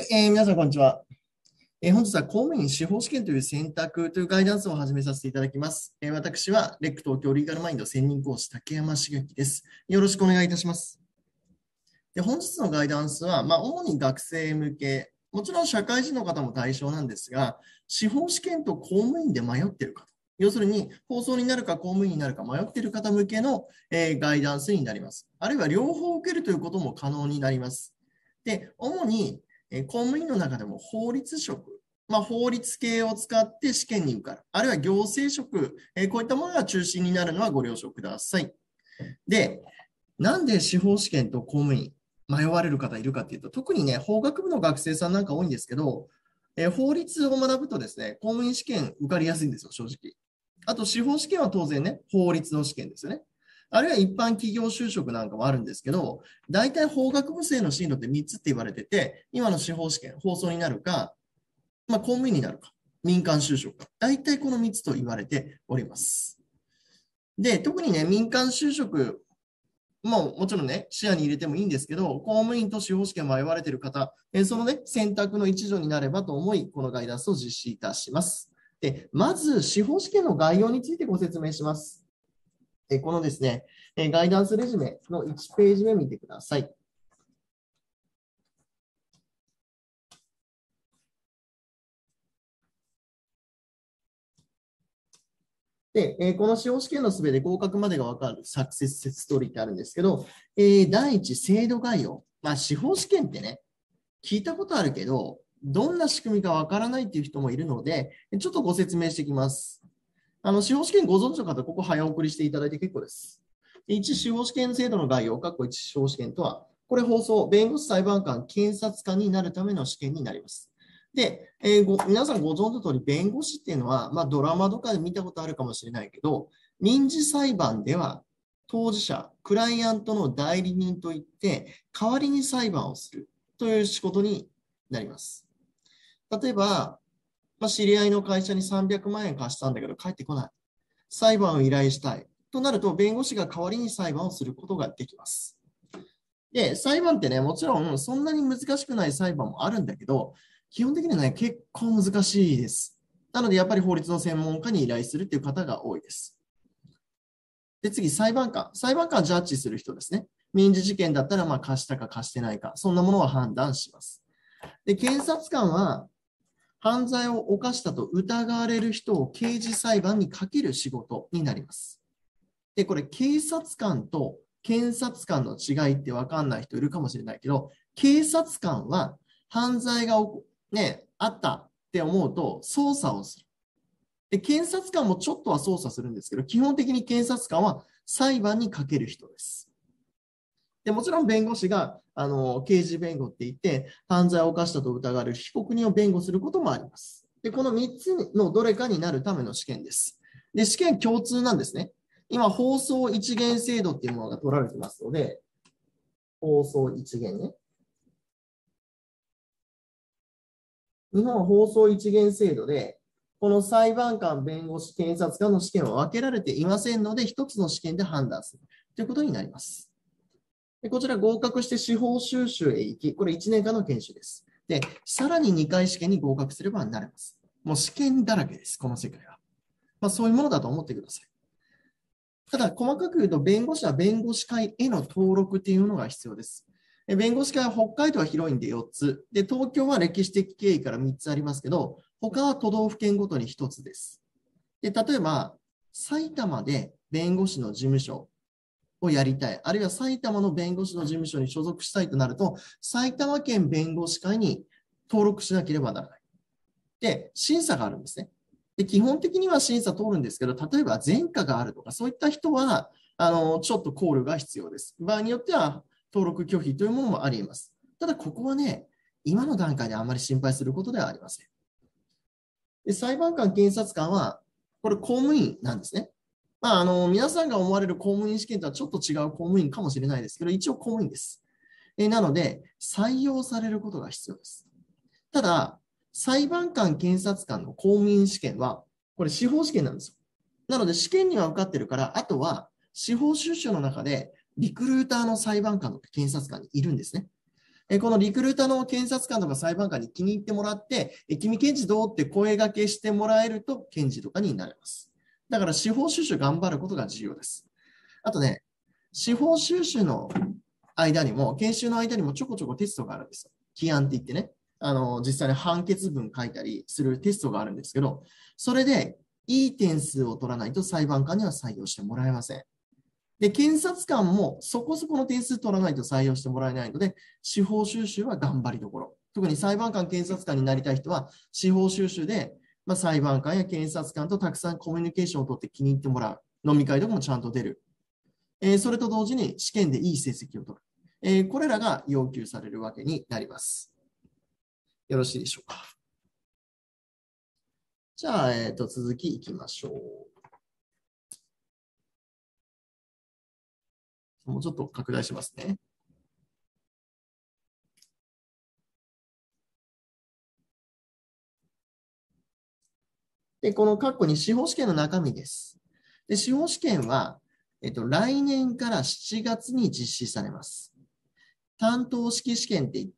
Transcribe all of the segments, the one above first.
、皆さん、こんにちは。本日は公務員司法試験という選択というガイダンスを始めさせていただきます。私は、レック東京リーガルマインド専任講師、竹山茂樹です。よろしくお願いいたします。で、本日のガイダンスは、主に学生向け、もちろん社会人の方も対象なんですが、司法試験と公務員で迷っている方、要するに放送になるか公務員になるか迷っている方向けの、ガイダンスになります。あるいは両方受けるということも可能になります。で、主に公務員の中でも法律職、法律系を使って試験に受かる、あるいは行政職、こういったものが中心になるのはご了承ください。で、なんで司法試験と公務員迷われる方いるかっていうと、特にね、法学部の学生さんなんか多いんですけど、法律を学ぶとですね、公務員試験受かりやすいんですよ、正直。あと、司法試験は当然ね、法律の試験ですよね。あるいは一般企業就職なんかもあるんですけど、大体法学部生の進路って3つって言われてて、今の司法試験、放送になるか、公務員になるか、民間就職か、大体この3つと言われております。で、特にね、民間就職、もちろんね、視野に入れてもいいんですけど、公務員と司法試験迷われている方、そのね、選択の一助になればと思い、このガイダンスを実施いたします。で、まず、司法試験の概要についてご説明します。このですね、ガイダンスレジュメの1ページ目見てください。で、この司法試験のすべて合格までが分かるサクセスストーリーってあるんですけど、第一、制度概要。司法試験ってね、聞いたことあるけど、どんな仕組みか分からないっていう人もいるので、ちょっとご説明していきます。司法試験ご存知の方、ここ早送りしていただいて結構です。1、司法試験制度の概要、1司法試験とは、これ放送、弁護士、裁判官、検察官になるための試験になります。で、皆さんご存知の通り、弁護士っていうのは、ドラマとかで見たことあるかもしれないけど、民事裁判では、当事者、クライアントの代理人といって、代わりに裁判をするという仕事になります。例えば、知り合いの会社に300万円貸したんだけど、返ってこない。裁判を依頼したい。となると、弁護士が代わりに裁判をすることができます。で、裁判ってね、もちろんそんなに難しくない裁判もあるんだけど、基本的にはね、結構難しいです。なので、やっぱり法律の専門家に依頼するっていう方が多いです。で、次、裁判官。裁判官はジャッジする人ですね。民事事件だったら、貸したか貸してないか、そんなものを判断します。で、検察官は、犯罪を犯したと疑われる人を刑事裁判にかける仕事になります。で、これ、警察官と検察官の違いって分かんない人いるかもしれないけど、警察官は犯罪が、あったって思うと捜査をする。で、検察官もちょっとは捜査するんですけど、基本的に検察官は裁判にかける人です。で、もちろん弁護士が刑事弁護って言って、犯罪を犯したと疑われる被告人を弁護することもあります。で、この3つのどれかになるための試験です。で、試験共通なんですね。今、放送一元制度っていうものが取られてますので、放送一元ね。日本は放送一元制度で、この裁判官、弁護士、検察官の試験は分けられていませんので、一つの試験で判断するということになります。でこちら合格して司法修習へ行き、これ1年間の研修です。で、さらに2回試験に合格すればなれます。もう試験だらけです、この世界は。そういうものだと思ってください。ただ、細かく言うと、弁護士は弁護士会への登録っていうのが必要です。弁護士会は北海道は広いんで4つ。で、東京は歴史的経緯から3つありますけど、他は都道府県ごとに1つです。で、例えば、埼玉で弁護士の事務所をやりたい。あるいは埼玉の弁護士の事務所に所属したいとなると、埼玉県弁護士会に登録しなければならない。で、審査があるんですね。で、基本的には審査通るんですけど、例えば前科があるとか、そういった人は、ちょっと考慮が必要です。場合によっては、登録拒否というものもあります。ただ、ここはね、今の段階であまり心配することではありません。で、裁判官、検察官は、これ公務員なんですね。皆さんが思われる公務員試験とはちょっと違う公務員かもしれないですけど、一応公務員です。なので、採用されることが必要です。ただ、裁判官、検察官の公務員試験は、これ司法試験なんですよ。なので、試験には受かってるから、あとは司法修習の中で、リクルーターの裁判官と検察官にいるんですね。 このリクルーターの検察官とか裁判官に気に入ってもらって、君検事どうって声掛けしてもらえると検事とかになれます。だから司法修習頑張ることが重要です。あとね、司法修習の間にも、研修の間にもちょこちょこテストがあるんですよ。起案って言ってね、実際に判決文書いたりするテストがあるんですけど、それでいい点数を取らないと裁判官には採用してもらえません。で、検察官もそこそこの点数取らないと採用してもらえないので、司法修習は頑張りどころ。特に裁判官、検察官になりたい人は、司法修習で、裁判官や検察官とたくさんコミュニケーションを取って気に入ってもらう。飲み会とかもちゃんと出る。それと同時に試験でいい成績を取る。これらが要求されるわけになります。よろしいでしょうか。じゃあ、続きいきましょう。もうちょっと拡大しますね。で、この括弧に司法試験の中身です。で、司法試験は、来年から7月に実施されます。担当式試験って言って、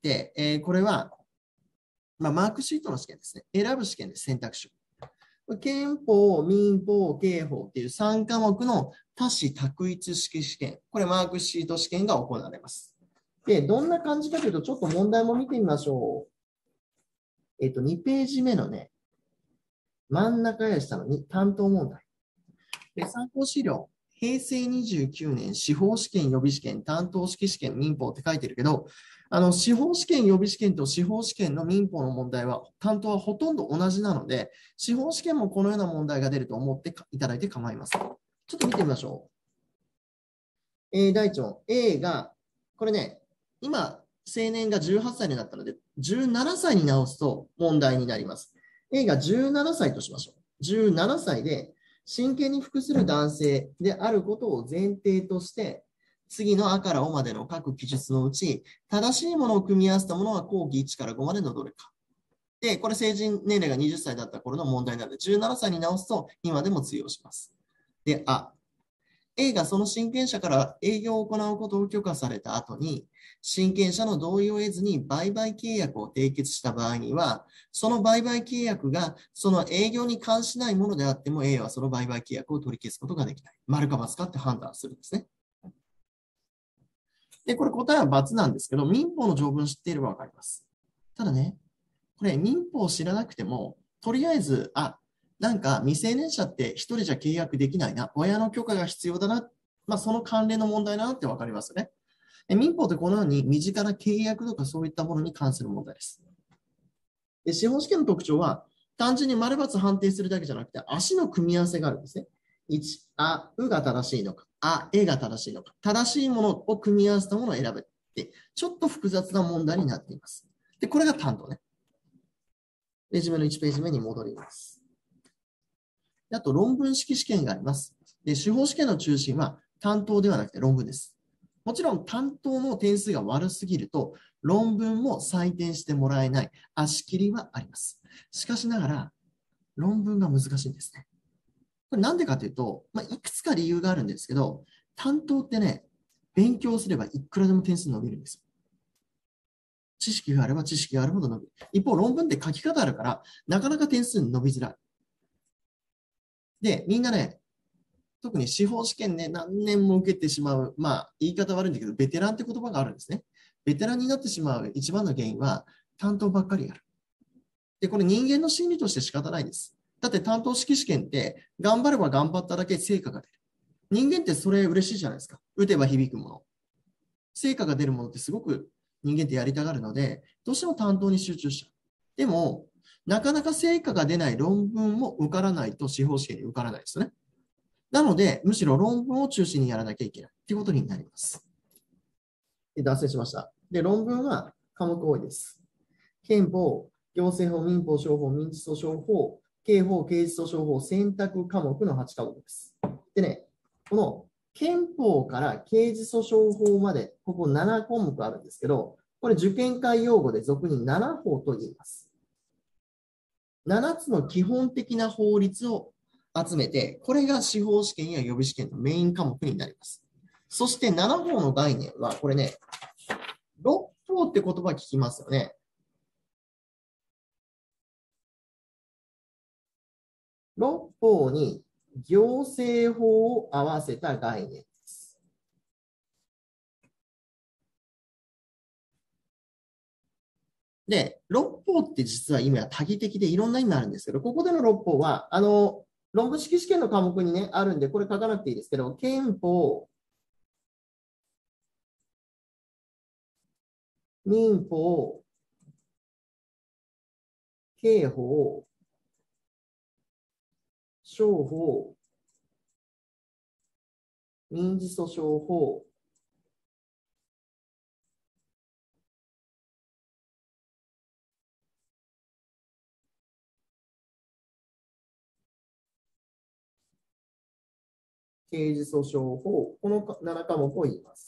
これは、マークシートの試験ですね。選ぶ試験です、選択肢。憲法、民法、刑法っていう3科目の多種択一式試験。これマークシート試験が行われます。で、どんな感じかというと、ちょっと問題も見てみましょう。2ページ目のね、真ん中や下の担当問題。で、参考資料。平成29年司法試験予備試験担当式試験民法って書いてるけど、司法試験予備試験と司法試験の民法の問題は担当はほとんど同じなので、司法試験もこのような問題が出ると思っていただいて構いません。ちょっと見てみましょう。第一問 A がこれね、今青年が18歳になったので17歳に直すと問題になります。A が17歳としましょう。17歳で真剣に服する男性であることを前提として、次のあからおまでの各記述のうち、正しいものを組み合わせたものは後期1から5までのどれか。で、これ成人年齢が20歳だった頃の問題なので、17歳に直すと今でも通用します。で、A がその親権者から営業を行うことを許可された後に、親権者の同意を得ずに売買契約を締結した場合には、その売買契約がその営業に関しないものであっても、A はその売買契約を取り消すことができない。丸か×かって判断するんですね。で、これ答えは×なんですけど、民法の条文知っていればわかります。ただね、これ民法を知らなくても、とりあえず、なんか未成年者って一人じゃ契約できないな、親の許可が必要だな、その関連の問題だなってわかりますよね。民法ってこのように身近な契約とかそういったものに関する問題です。で、司法試験の特徴は、単純に丸×判定するだけじゃなくて、足の組み合わせがあるんですね。1、うが正しいのか、えが正しいのか、正しいものを組み合わせたものを選べって、ちょっと複雑な問題になっています。で、これが担当ね。レジュメの1ページ目に戻ります。あと、論文式試験があります。で、司法試験の中心は担当ではなくて論文です。もちろん担当の点数が悪すぎると、論文も採点してもらえない足切りはあります。しかしながら、論文が難しいんですね。これなんでかというと、いくつか理由があるんですけど、担当ってね、勉強すればいくらでも点数伸びるんですよ。知識があれば知識があるほど伸びる。一方、論文って書き方あるから、なかなか点数伸びづらい。で、みんなね、特に司法試験ね、何年も受けてしまう、言い方悪いんだけど、ベテランって言葉があるんですね。ベテランになってしまう一番の原因は、担当ばっかりやる。で、これ人間の心理として仕方ないです。だって担当式試験って、頑張れば頑張っただけ成果が出る。人間ってそれ嬉しいじゃないですか。打てば響くもの。成果が出るものってすごく人間ってやりたがるので、どうしても担当に集中しちゃう。でも、なかなか成果が出ない論文も受からないと司法試験に受からないですよね。なので、むしろ論文を中心にやらなきゃいけないということになります。脱線しました。で、論文は科目多いです。憲法、行政法、民法、商法、民事訴訟法、刑法、刑事訴訟法、選択科目の8科目です。でね、この憲法から刑事訴訟法まで、ここ7項目あるんですけど、これ受験会用語で俗に7法と言います。7つの基本的な法律を集めて、これが司法試験や予備試験のメイン科目になります。そして7法の概念は、これね、6 法って言葉聞きますよね。六法に行政法を合わせた概念です。で、六法って実は意味は多義的でいろんな意味あるんですけど、ここでの六法は、論文式試験の科目にね、あるんで、これ書かなくていいですけど、憲法、民法、刑法、商法、民事訴訟法、刑事訴訟法、この7科目を言います。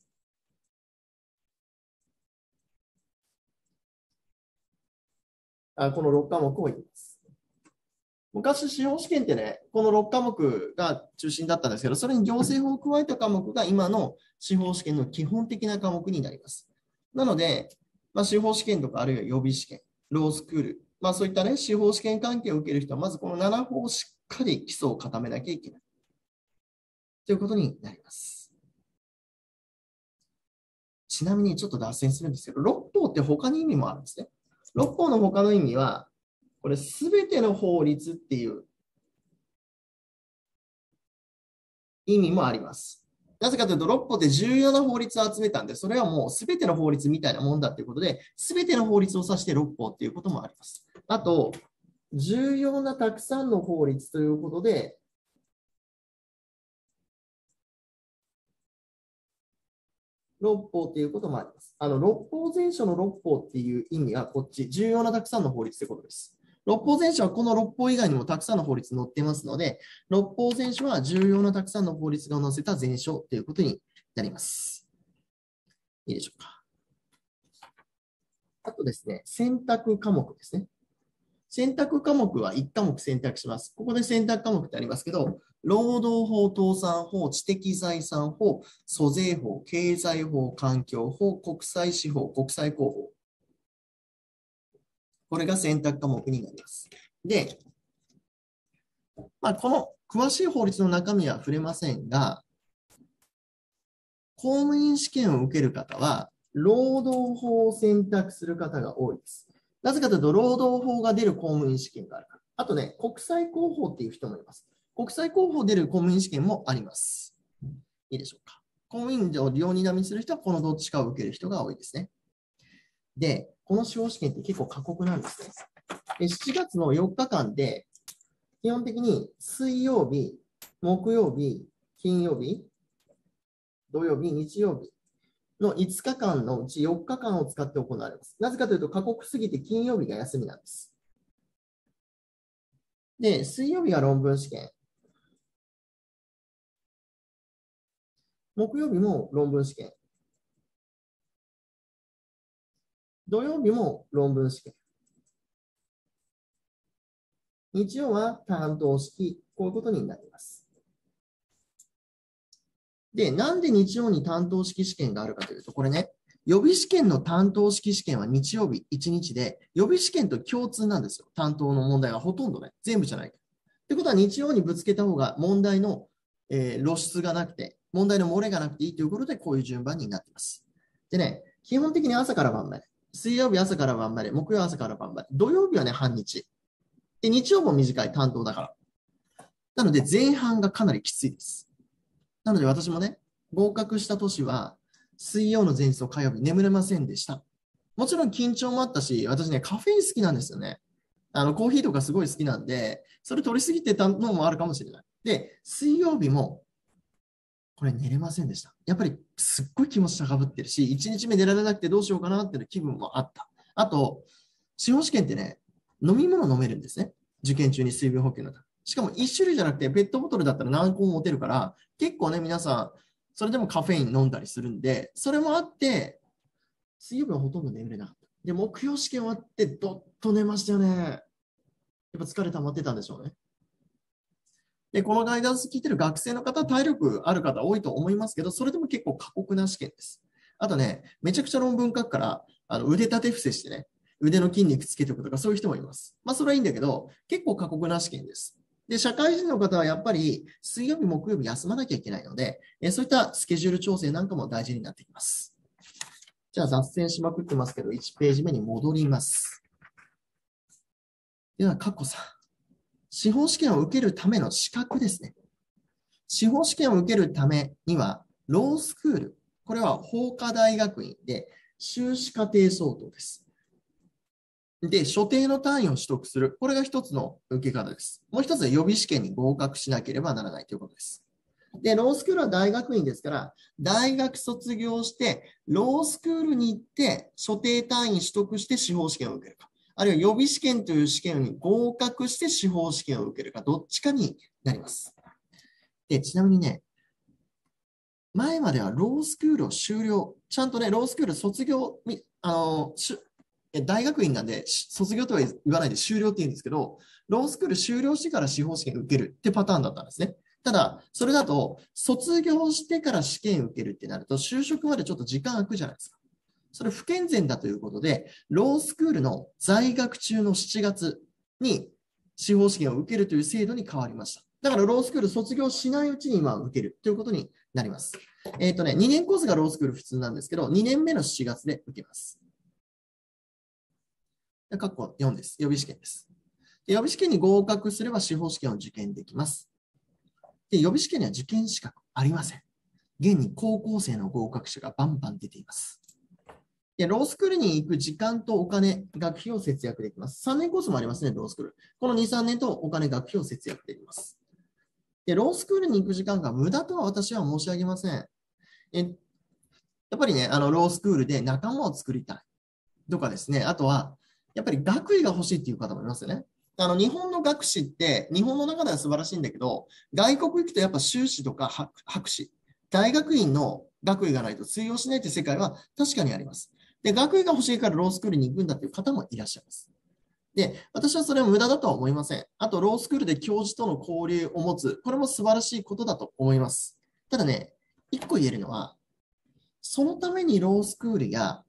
この6科目を言います。昔、司法試験ってね、この6科目が中心だったんですけど、それに行政法を加えた科目が今の司法試験の基本的な科目になります。なので、司法試験とかあるいは予備試験、ロースクール、そういったね、司法試験関係を受ける人は、まずこの7法をしっかり基礎を固めなきゃいけない。ということになります。ちなみにちょっと脱線するんですけど、六法って他に意味もあるんですね。六法の他の意味は、これすべての法律っていう意味もあります。なぜかというと、六法って重要な法律を集めたんで、それはもうすべての法律みたいなもんだということで、すべての法律を指して六法っていうこともあります。あと、重要なたくさんの法律ということで、六法っていうこともあります。六法全書の六法っていう意味はこっち、重要なたくさんの法律ということです。六法全書はこの六法以外にもたくさんの法律載っていますので、六法全書は重要なたくさんの法律が載せた全書ということになります。いいでしょうか。あとですね、選択科目ですね。選択科目は1科目選択します。ここで選択科目ってありますけど、労働法、倒産法、知的財産法、租税法、経済法、環境法、国際司法、国際公法。これが選択科目になります。で、この詳しい法律の中身は触れませんが、公務員試験を受ける方は、労働法を選択する方が多いです。なぜかというと、労働法が出る公務員試験があるから。あとね、国際広報っていう人もいます。国際広報出る公務員試験もあります。いいでしょうか。公務員を両に並みする人は、このどっちかを受ける人が多いですね。で、この司法試験って結構過酷なんですね。7月の4日間で、基本的に水曜日、木曜日、金曜日、土曜日、日曜日の5日間のうち4日間を使って行われます。なぜかというと、過酷すぎて金曜日が休みなんです。で、水曜日は論文試験。木曜日も論文試験。土曜日も論文試験。日曜は担当式。こういうことになります。で、なんで日曜に担当式試験があるかというと、これね、予備試験の担当式試験は日曜日1日で、予備試験と共通なんですよ。担当の問題がほとんどね、全部じゃない。ってことは日曜にぶつけた方が問題の、露出がなくて、問題の漏れがなくていいということで、こういう順番になっています。でね、基本的に朝から晩まで。水曜日朝から晩まで、木曜朝から晩まで。土曜日はね、半日。で、日曜も短い担当だから。なので、前半がかなりきついです。なので私もね、合格した年は、水曜の前日の火曜日眠れませんでした。もちろん緊張もあったし、私ね、カフェイン好きなんですよね。コーヒーとかすごい好きなんで、それ取りすぎてたのもあるかもしれない。で、水曜日も、これ寝れませんでした。やっぱりすっごい気持ち高ぶってるし、1日目寝られなくてどうしようかなっていう気分もあった。あと、司法試験ってね、飲み物飲めるんですね。受験中に水分補給のため。しかも1種類じゃなくて、ペットボトルだったら何個も持てるから、結構ね、皆さん、それでもカフェイン飲んだりするんで、それもあって、水曜日はほとんど眠れなかった。で、木曜試験終わって、どっと寝ましたよね。やっぱ疲れ溜まってたんでしょうね。で、このガイダンス聞いてる学生の方、体力ある方多いと思いますけど、それでも結構過酷な試験です。 あとね、めちゃくちゃ論文書くから、腕立て伏せしてね、腕の筋肉つけておくとか、そういう人もいます。まあ、それはいいんだけど、結構過酷な試験です。で、社会人の方はやっぱり水曜日、木曜日休まなきゃいけないので、そういったスケジュール調整なんかも大事になってきます。じゃあ脱線しまくってますけど、1ページ目に戻ります。では、カッコさん。司法試験を受けるための資格ですね。司法試験を受けるためには、ロースクール。これは法科大学院で、修士課程相当です。で、所定の単位を取得する。これが一つの受け方です。もう一つは予備試験に合格しなければならないということです。で、ロースクールは大学院ですから、大学卒業して、ロースクールに行って、所定単位取得して司法試験を受けるか。あるいは予備試験という試験に合格して司法試験を受けるか、どっちかになります。で、ちなみにね、前まではロースクールを修了、ちゃんとね、ロースクール卒業、大学院なんで、卒業とは言わないで修了って言うんですけど、ロースクール修了してから司法試験受けるってパターンだったんですね。ただ、それだと、卒業してから試験受けるってなると、就職までちょっと時間空くじゃないですか。それ不健全だということで、ロースクールの在学中の7月に司法試験を受けるという制度に変わりました。だからロースクール卒業しないうちに今受けるということになります。2年コースがロースクール普通なんですけど、2年目の7月で受けます。括弧4です。予備試験です。予備試験に合格すれば司法試験を受験できます。で、予備試験には受験資格ありません。現に高校生の合格者がバンバン出ています。で、ロースクールに行く時間とお金、学費を節約できます。3年コースもありますね、ロースクール。この2、3年とお金、学費を節約できます。で、ロースクールに行く時間が無駄とは私は申し上げません。やっぱりね、ロースクールで仲間を作りたいとかですね、あとは、やっぱり学位が欲しいっていう方もいますよね。日本の学士って、日本の中では素晴らしいんだけど、外国行くとやっぱ修士とか博士、大学院の学位がないと通用しないという世界は確かにあります。で、学位が欲しいからロースクールに行くんだという方もいらっしゃいます。で、私はそれは無駄だとは思いません。あと、ロースクールで教授との交流を持つ、これも素晴らしいことだと思います。ただね、一個言えるのは、そのためにロースクールや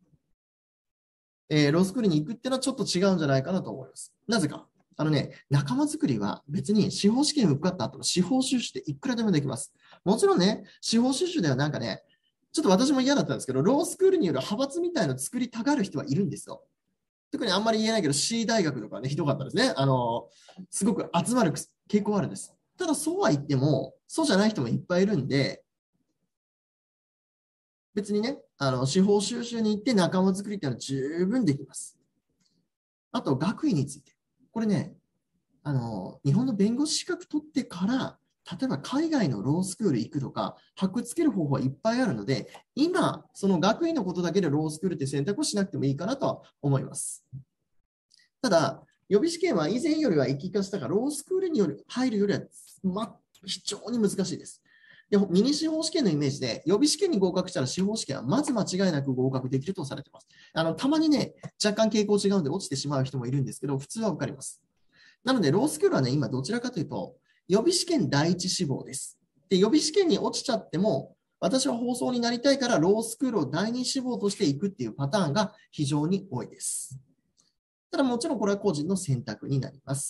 ロースクールに行くっていうのはちょっと違うんじゃないかなと思います。なぜか。仲間作りは別に司法試験受かった後の司法修習でいくらでもできます。もちろんね、司法修習ではなんかね、ちょっと私も嫌だったんですけど、ロースクールによる派閥みたいのを作りたがる人はいるんですよ。特にあんまり言えないけど、C 大学とかね、ひどかったですね。すごく集まる傾向あるんです。ただそうは言っても、そうじゃない人もいっぱいいるんで、別にね、司法修習に行って仲間作りっていうのは十分できます。あと、学位について。これね、日本の弁護士資格取ってから、例えば海外のロースクール行くとか、箔つける方法はいっぱいあるので、今、その学位のことだけでロースクールって選択をしなくてもいいかなとは思います。ただ、予備試験は以前よりは一気化したが、ロースクールによる入るよりは、非常に難しいです。で、ミニ司法試験のイメージで、予備試験に合格したら司法試験はまず間違いなく合格できるとされています。たまにね、若干傾向違うんで落ちてしまう人もいるんですけど、普通は受かります。なので、ロースクールはね、今どちらかというと、予備試験第一志望です。で、予備試験に落ちちゃっても、私は放送になりたいから、ロースクールを第二志望としていくっていうパターンが非常に多いです。ただもちろんこれは個人の選択になります。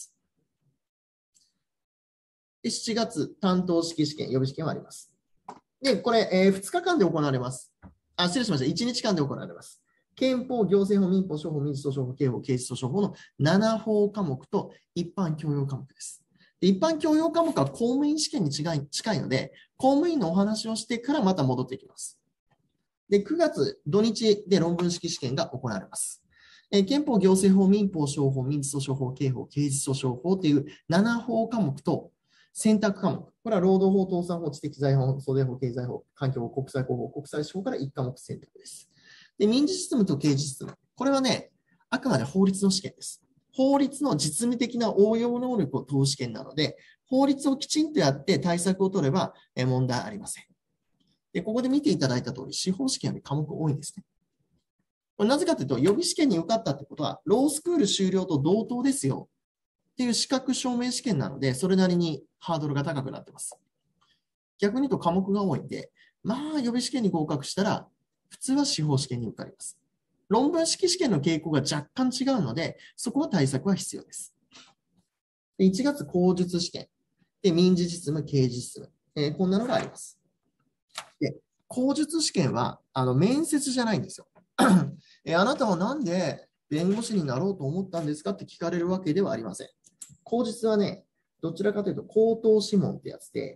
で、7月、担当式試験、予備試験はあります。で、これ、2日間で行われます。失礼しました。1日間で行われます。憲法、行政法、民法、商法、民事訴訟法、刑法、刑事訴訟法の7法科目と一般教養科目です。で一般教養科目は公務員試験に近いので、公務員のお話をしてからまた戻ってきます。で、9月、土日で論文式試験が行われます。憲法、行政法、民法、商法、民事訴訟法、刑法、刑事訴訟法という7法科目と選択科目。これは労働法、倒産法、知的財法、送電法、経済法、環境法、国際法法、国際司法から1科目選択です。で、民事実務と刑事実務。これはね、あくまで法律の試験です。法律の実務的な応用能力を問う試験なので、法律をきちんとやって対策を取れば問題ありません。で、ここで見ていただいた通り、司法試験より科目多いんですね。これなぜかというと、予備試験に受かったってことは、ロースクール修了と同等ですよっていう資格証明試験なので、それなりにハードルが高くなってます。逆に言うと科目が多いんで、まあ予備試験に合格したら普通は司法試験に受かります。論文式試験の傾向が若干違うので、そこは対策は必要です。で1月口述試験。で、民事実務、刑事実務。こんなのがあります。で、口述試験は、面接じゃないんですよ。あなたはなんで弁護士になろうと思ったんですかって聞かれるわけではありません。口述はね、どちらかというと、口頭諮問ってやつで、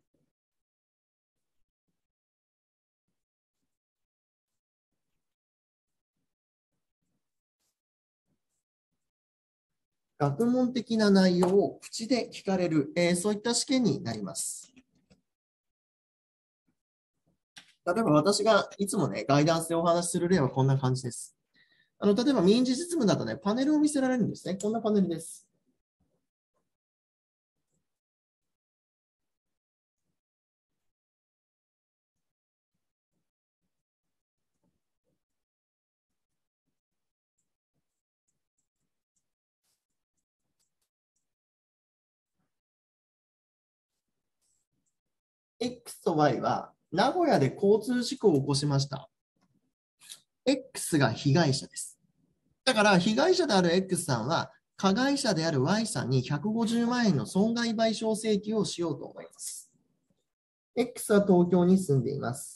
学問的な内容を口で聞かれる、そういった試験になります。例えば私がいつもね、ガイダンスでお話しする例はこんな感じです。例えば民事実務だとね、パネルを見せられるんですね。こんなパネルです。X と Y は名古屋で交通事故を起こしました。X が被害者です。だから被害者である X さんは加害者である Y さんに150万円の損害賠償請求をしようと思います。X は東京に住んでいます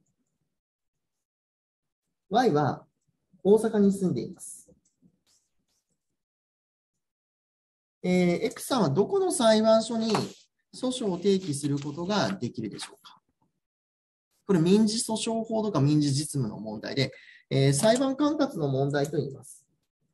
。Y は大阪に住んでいます。X さんはどこの裁判所に訴訟を提起することができるでしょうか。これ民事訴訟法とか民事実務の問題で、裁判管轄の問題と言います。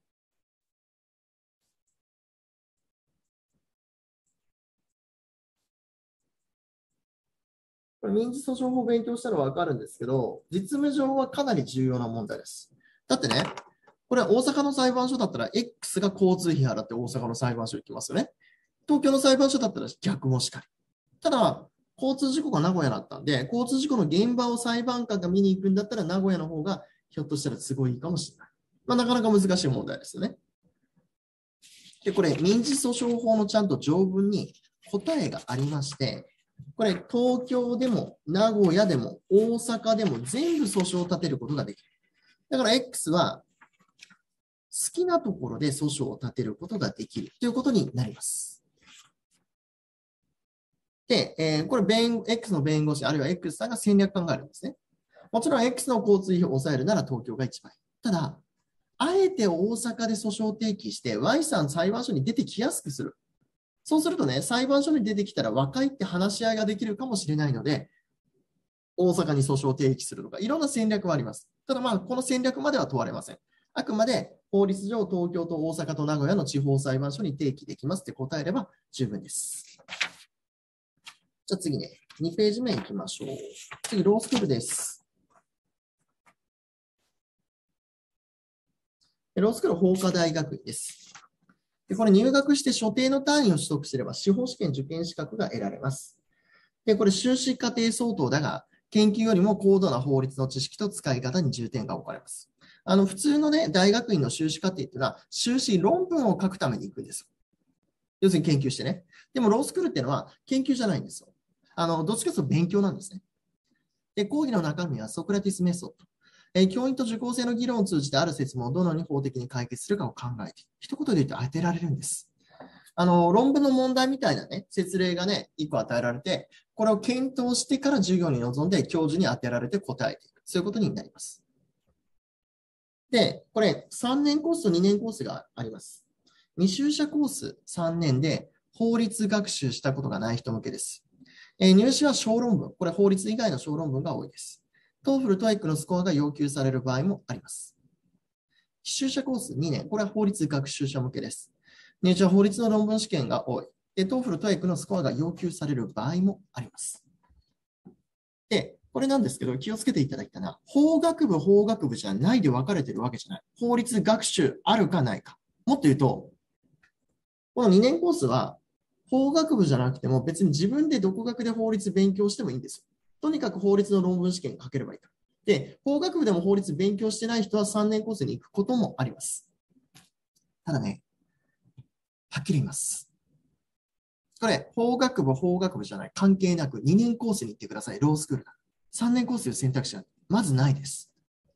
これ民事訴訟法を勉強したらわかるんですけど、実務上はかなり重要な問題です。だってね、これ大阪の裁判所だったら X が交通費払って大阪の裁判所行きますよね。東京の裁判所だったら逆もしかり。ただ、交通事故が名古屋だったんで、交通事故の現場を裁判官が見に行くんだったら名古屋の方がひょっとしたら都合いいかもしれない。なかなか難しい問題ですよね。で、これ民事訴訟法のちゃんと条文に答えがありまして、これ東京でも名古屋でも大阪でも全部訴訟を立てることができる。だから X は好きなところで訴訟を立てることができるということになります。で、これX の弁護士あるいは X さんが戦略考えるんですね。もちろん X の交通費を抑えるなら東京が一番いい。ただ、あえて大阪で訴訟提起して Y さん裁判所に出てきやすくする。そうするとね、裁判所に出てきたら和解って話し合いができるかもしれないので、大阪に訴訟を提起するとか、いろんな戦略はあります。ただこの戦略までは問われません。あくまで法律上、東京と大阪と名古屋の地方裁判所に提起できますって答えれば十分です。じゃあ次ね、2ページ目行きましょう。次、ロースクールです。ロースクール法科大学院です。でこれ入学して所定の単位を取得すれば司法試験受験資格が得られます。で、これ修士課程相当だが、研究よりも高度な法律の知識と使い方に重点が置かれます。普通のね、大学院の修士課程っていうのは、修士論文を書くために行くんですよ。要するに研究してね。でも、ロースクールっていうのは研究じゃないんですよ。どっちかというと勉強なんですね。で、講義の中身はソクラティスメソッド。教員と受講生の議論を通じてある説問をどのように法的に解決するかを考えて、一言で言うと当てられるんです。論文の問題みたいなね、説例がね、一個与えられて、これを検討してから授業に臨んで教授に当てられて答えていく。そういうことになります。で、これ3年コースと2年コースがあります。未修者コース3年で法律学習したことがない人向けです。入試は小論文。これ法律以外の小論文が多いです。TOEFL、TOEIC のスコアが要求される場合もあります。非修者コース2年。これは法律学習者向けです。入試は法律の論文試験が多い。で、TOEFL、TOEIC のスコアが要求される場合もあります。で、これなんですけど、気をつけていただきたいのは、法学部、法学部じゃないで分かれてるわけじゃない。法律学習あるかないか。もっと言うと、この2年コースは、法学部じゃなくても別に自分で独学で法律勉強してもいいんですよ。とにかく法律の論文試験に書ければいいから。で、法学部でも法律勉強してない人は3年コースに行くこともあります。ただね、はっきり言います。これ、法学部、法学部じゃない、関係なく2年コースに行ってください、ロースクールが。3年コースという選択肢はまずないです。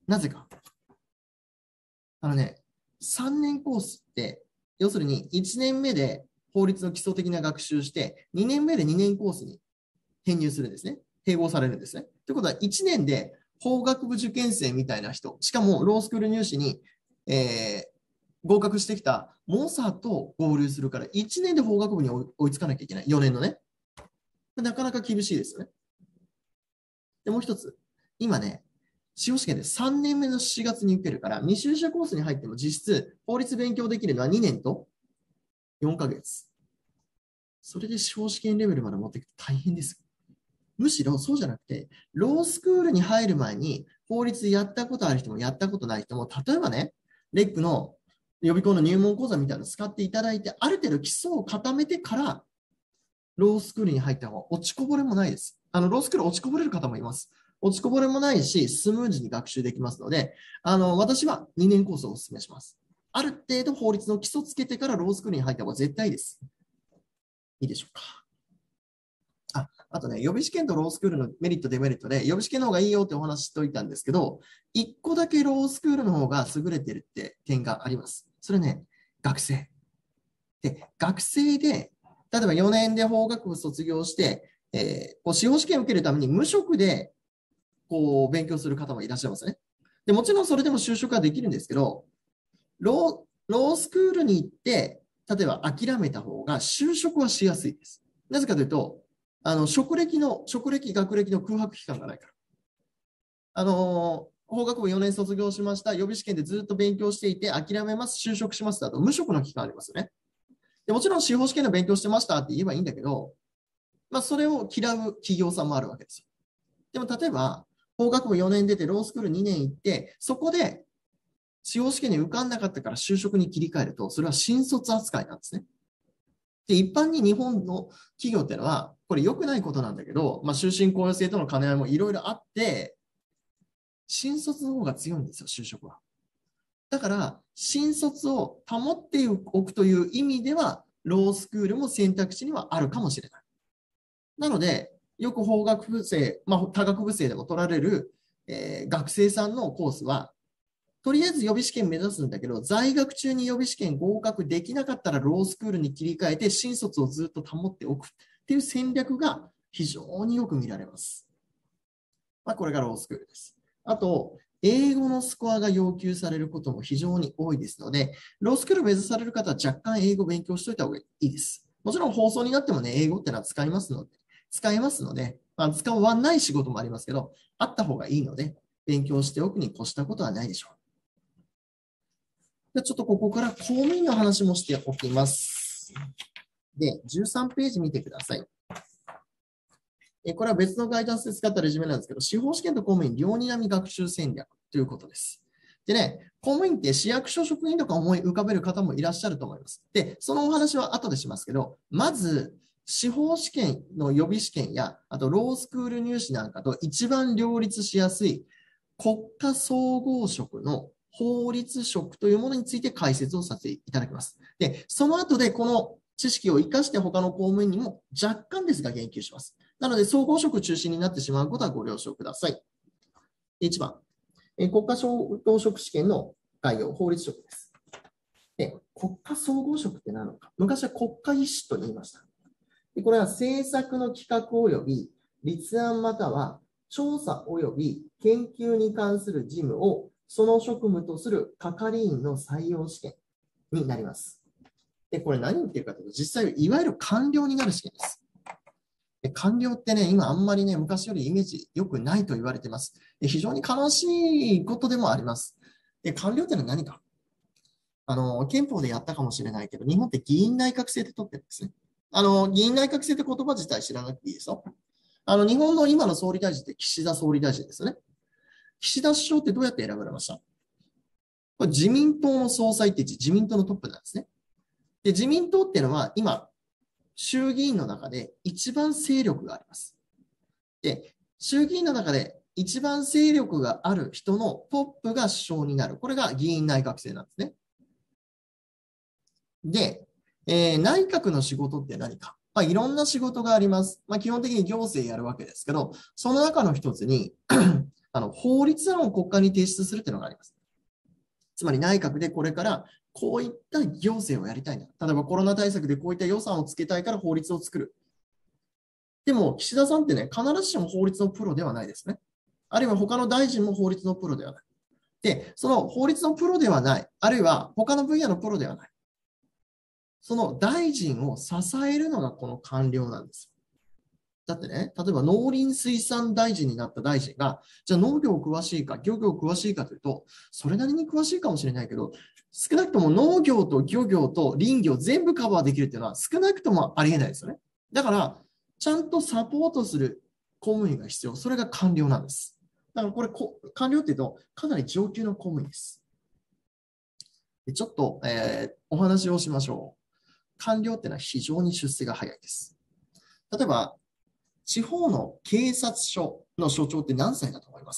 なぜか。3年コースって、要するに1年目で法律の基礎的な学習して、2年目で2年コースに編入するんですね。併合されるんですね。ということは、1年で法学部受験生みたいな人、しかもロースクール入試に、合格してきた猛者と合流するから、1年で法学部に追いつかなきゃいけない。4年のね。なかなか厳しいですよね。で、もう一つ。今ね、司法試験で3年目の4月に受けるから、未就者コースに入っても実質法律勉強できるのは2年と4ヶ月。それで司法試験レベルまで持っていくと大変です。むしろそうじゃなくて、ロースクールに入る前に法律やったことある人もやったことない人も、例えばね、レックの予備校の入門講座みたいなのを使っていただいて、ある程度基礎を固めてから、ロースクールに入った方が落ちこぼれもないです。ロースクール落ちこぼれる方もいます。落ちこぼれもないし、スムーズに学習できますので、私は2年コースをお勧めします。ある程度法律の基礎をつけてからロースクールに入った方が絶対です。いいでしょうか。あとね、予備試験とロースクールのメリット、デメリットで、予備試験の方がいいよってお話ししておいたんですけど、1個だけロースクールの方が優れてるって点があります。それね、学生。で、学生で、例えば4年で法学部卒業して、司法試験を受けるために無職で勉強する方もいらっしゃいますね。で、もちろんそれでも就職はできるんですけど、ロースクールに行って、例えば諦めた方が就職はしやすいです。なぜかというと、学歴、学歴の空白期間がないから。法学部4年卒業しました。予備試験でずっと勉強していて、諦めます、就職しますだと無職の期間ありますよね。でもちろん司法試験の勉強してましたって言えばいいんだけど、それを嫌う企業さんもあるわけですよ。でも例えば、法学部4年出て、ロースクール2年行って、そこで司法試験に受かんなかったから就職に切り替えると、それは新卒扱いなんですね。で、一般に日本の企業っていうのは、これ良くないことなんだけど、終身雇用制との兼ね合いもいろいろあって、新卒の方が強いんですよ、就職は。だから、新卒を保っておくという意味では、ロースクールも選択肢にはあるかもしれない。なので、よく法学部生、多学部生でも取られる、学生さんのコースは、とりあえず予備試験目指すんだけど、在学中に予備試験合格できなかったらロースクールに切り替えて、新卒をずっと保っておくっていう戦略が非常によく見られます。これがロースクールです。あと、英語のスコアが要求されることも非常に多いですので、ロースクールを目指される方は若干英語を勉強しておいた方がいいです。もちろん放送になってもね、英語ってのは使えますので、使わない仕事もありますけど、あった方がいいので、勉強しておくに越したことはないでしょう。ちょっとここから公務員の話もしておきます。で、13ページ見てください。これは別のガイダンスで使ったレジュメなんですけど、司法試験と公務員両にらみ学習戦略ということです。でね、公務員って市役所職員とか思い浮かべる方もいらっしゃると思います。で、そのお話は後でしますけど、まず、司法試験の予備試験や、あとロースクール入試なんかと一番両立しやすい国家総合職の法律職というものについて解説をさせていただきます。で、その後でこの知識を生かして他の公務員にも若干ですが言及します。なので、総合職中心になってしまうことはご了承ください。1番、国家総合職試験の概要、法律職です。で、国家総合職って何なのか。昔は国家意思と言いました。でこれは政策の企画及び立案または調査及び研究に関する事務をその職務とする係員の採用試験になります。で、これ何言ってるかというと、実際、いわゆる官僚になる試験です。官僚ってね、今あんまりね、昔よりイメージ良くないと言われています。非常に悲しいことでもあります。官僚ってのは何か。憲法でやったかもしれないけど、日本って議員内閣制で取ってるんですね。議員内閣制って言葉自体知らなくていいですよ。日本の今の総理大臣って岸田総理大臣ですよね。岸田首相ってどうやって選ばれました？これ自民党の総裁って自民党のトップなんですね。で、自民党っていうのは今、衆議院の中で一番勢力があります。で、衆議院の中で一番勢力がある人のトップが首相になる。これが議員内閣制なんですね。で、内閣の仕事って何か。いろんな仕事があります。基本的に行政やるわけですけど、その中の一つに法律案を国会に提出するというのがあります。つまり内閣でこれからこういった行政をやりたいんだ。例えばコロナ対策でこういった予算をつけたいから法律を作る。でも、岸田さんってね、必ずしも法律のプロではないですね。あるいは他の大臣も法律のプロではない。で、その法律のプロではない、あるいは他の分野のプロではない。その大臣を支えるのがこの官僚なんですよ。だってね、例えば農林水産大臣になった大臣が、じゃあ農業詳しいか、漁業詳しいかというと、それなりに詳しいかもしれないけど、少なくとも農業と漁業と林業全部カバーできるっていうのは少なくともありえないですよね。だから、ちゃんとサポートする公務員が必要。それが官僚なんです。だからこれ、官僚っていうと、かなり上級の公務員です。でちょっと、お話をしましょう。官僚っていうのは非常に出世が早いです。例えば、地方の警察署の署長って何歳だと思います？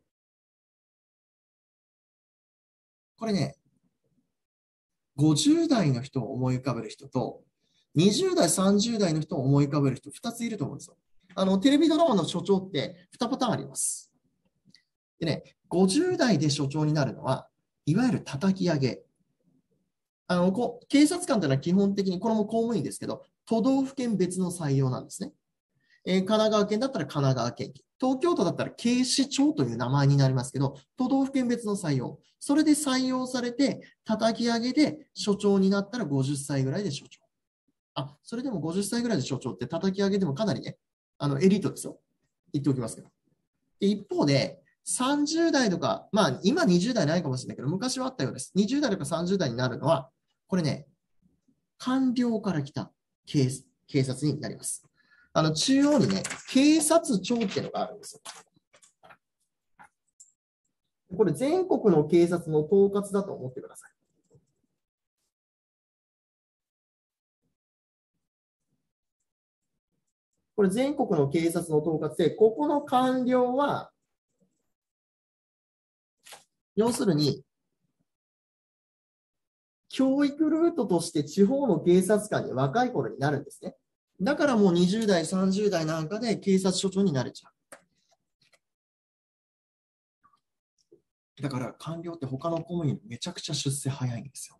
これね、50代の人を思い浮かべる人と、20代、30代の人を思い浮かべる人、2ついると思うんですよ。テレビドラマの署長って2パターンあります。でね、50代で署長になるのは、いわゆる叩き上げ。警察官というのは基本的に、これも公務員ですけど、都道府県別の採用なんですね。神奈川県だったら神奈川県警。東京都だったら警視庁という名前になりますけど、都道府県別の採用。それで採用されて、叩き上げで署長になったら50歳ぐらいで署長。それでも50歳ぐらいで署長って叩き上げでもかなりね、エリートですよ。言っておきますけど。で一方で、30代とか、まあ今20代ないかもしれないけど、昔はあったようです。20代とか30代になるのは、これね、官僚から来た警察になります。中央にね、警察庁っていうのがあるんですよ。これ全国の警察の統括だと思ってください。これ全国の警察の統括で、ここの官僚は、要するに、教育ルートとして地方の警察官に若い頃になるんですね。だからもう20代、30代なんかで警察署長になれちゃう。だから官僚って他の公務員めちゃくちゃ出世早いんですよ。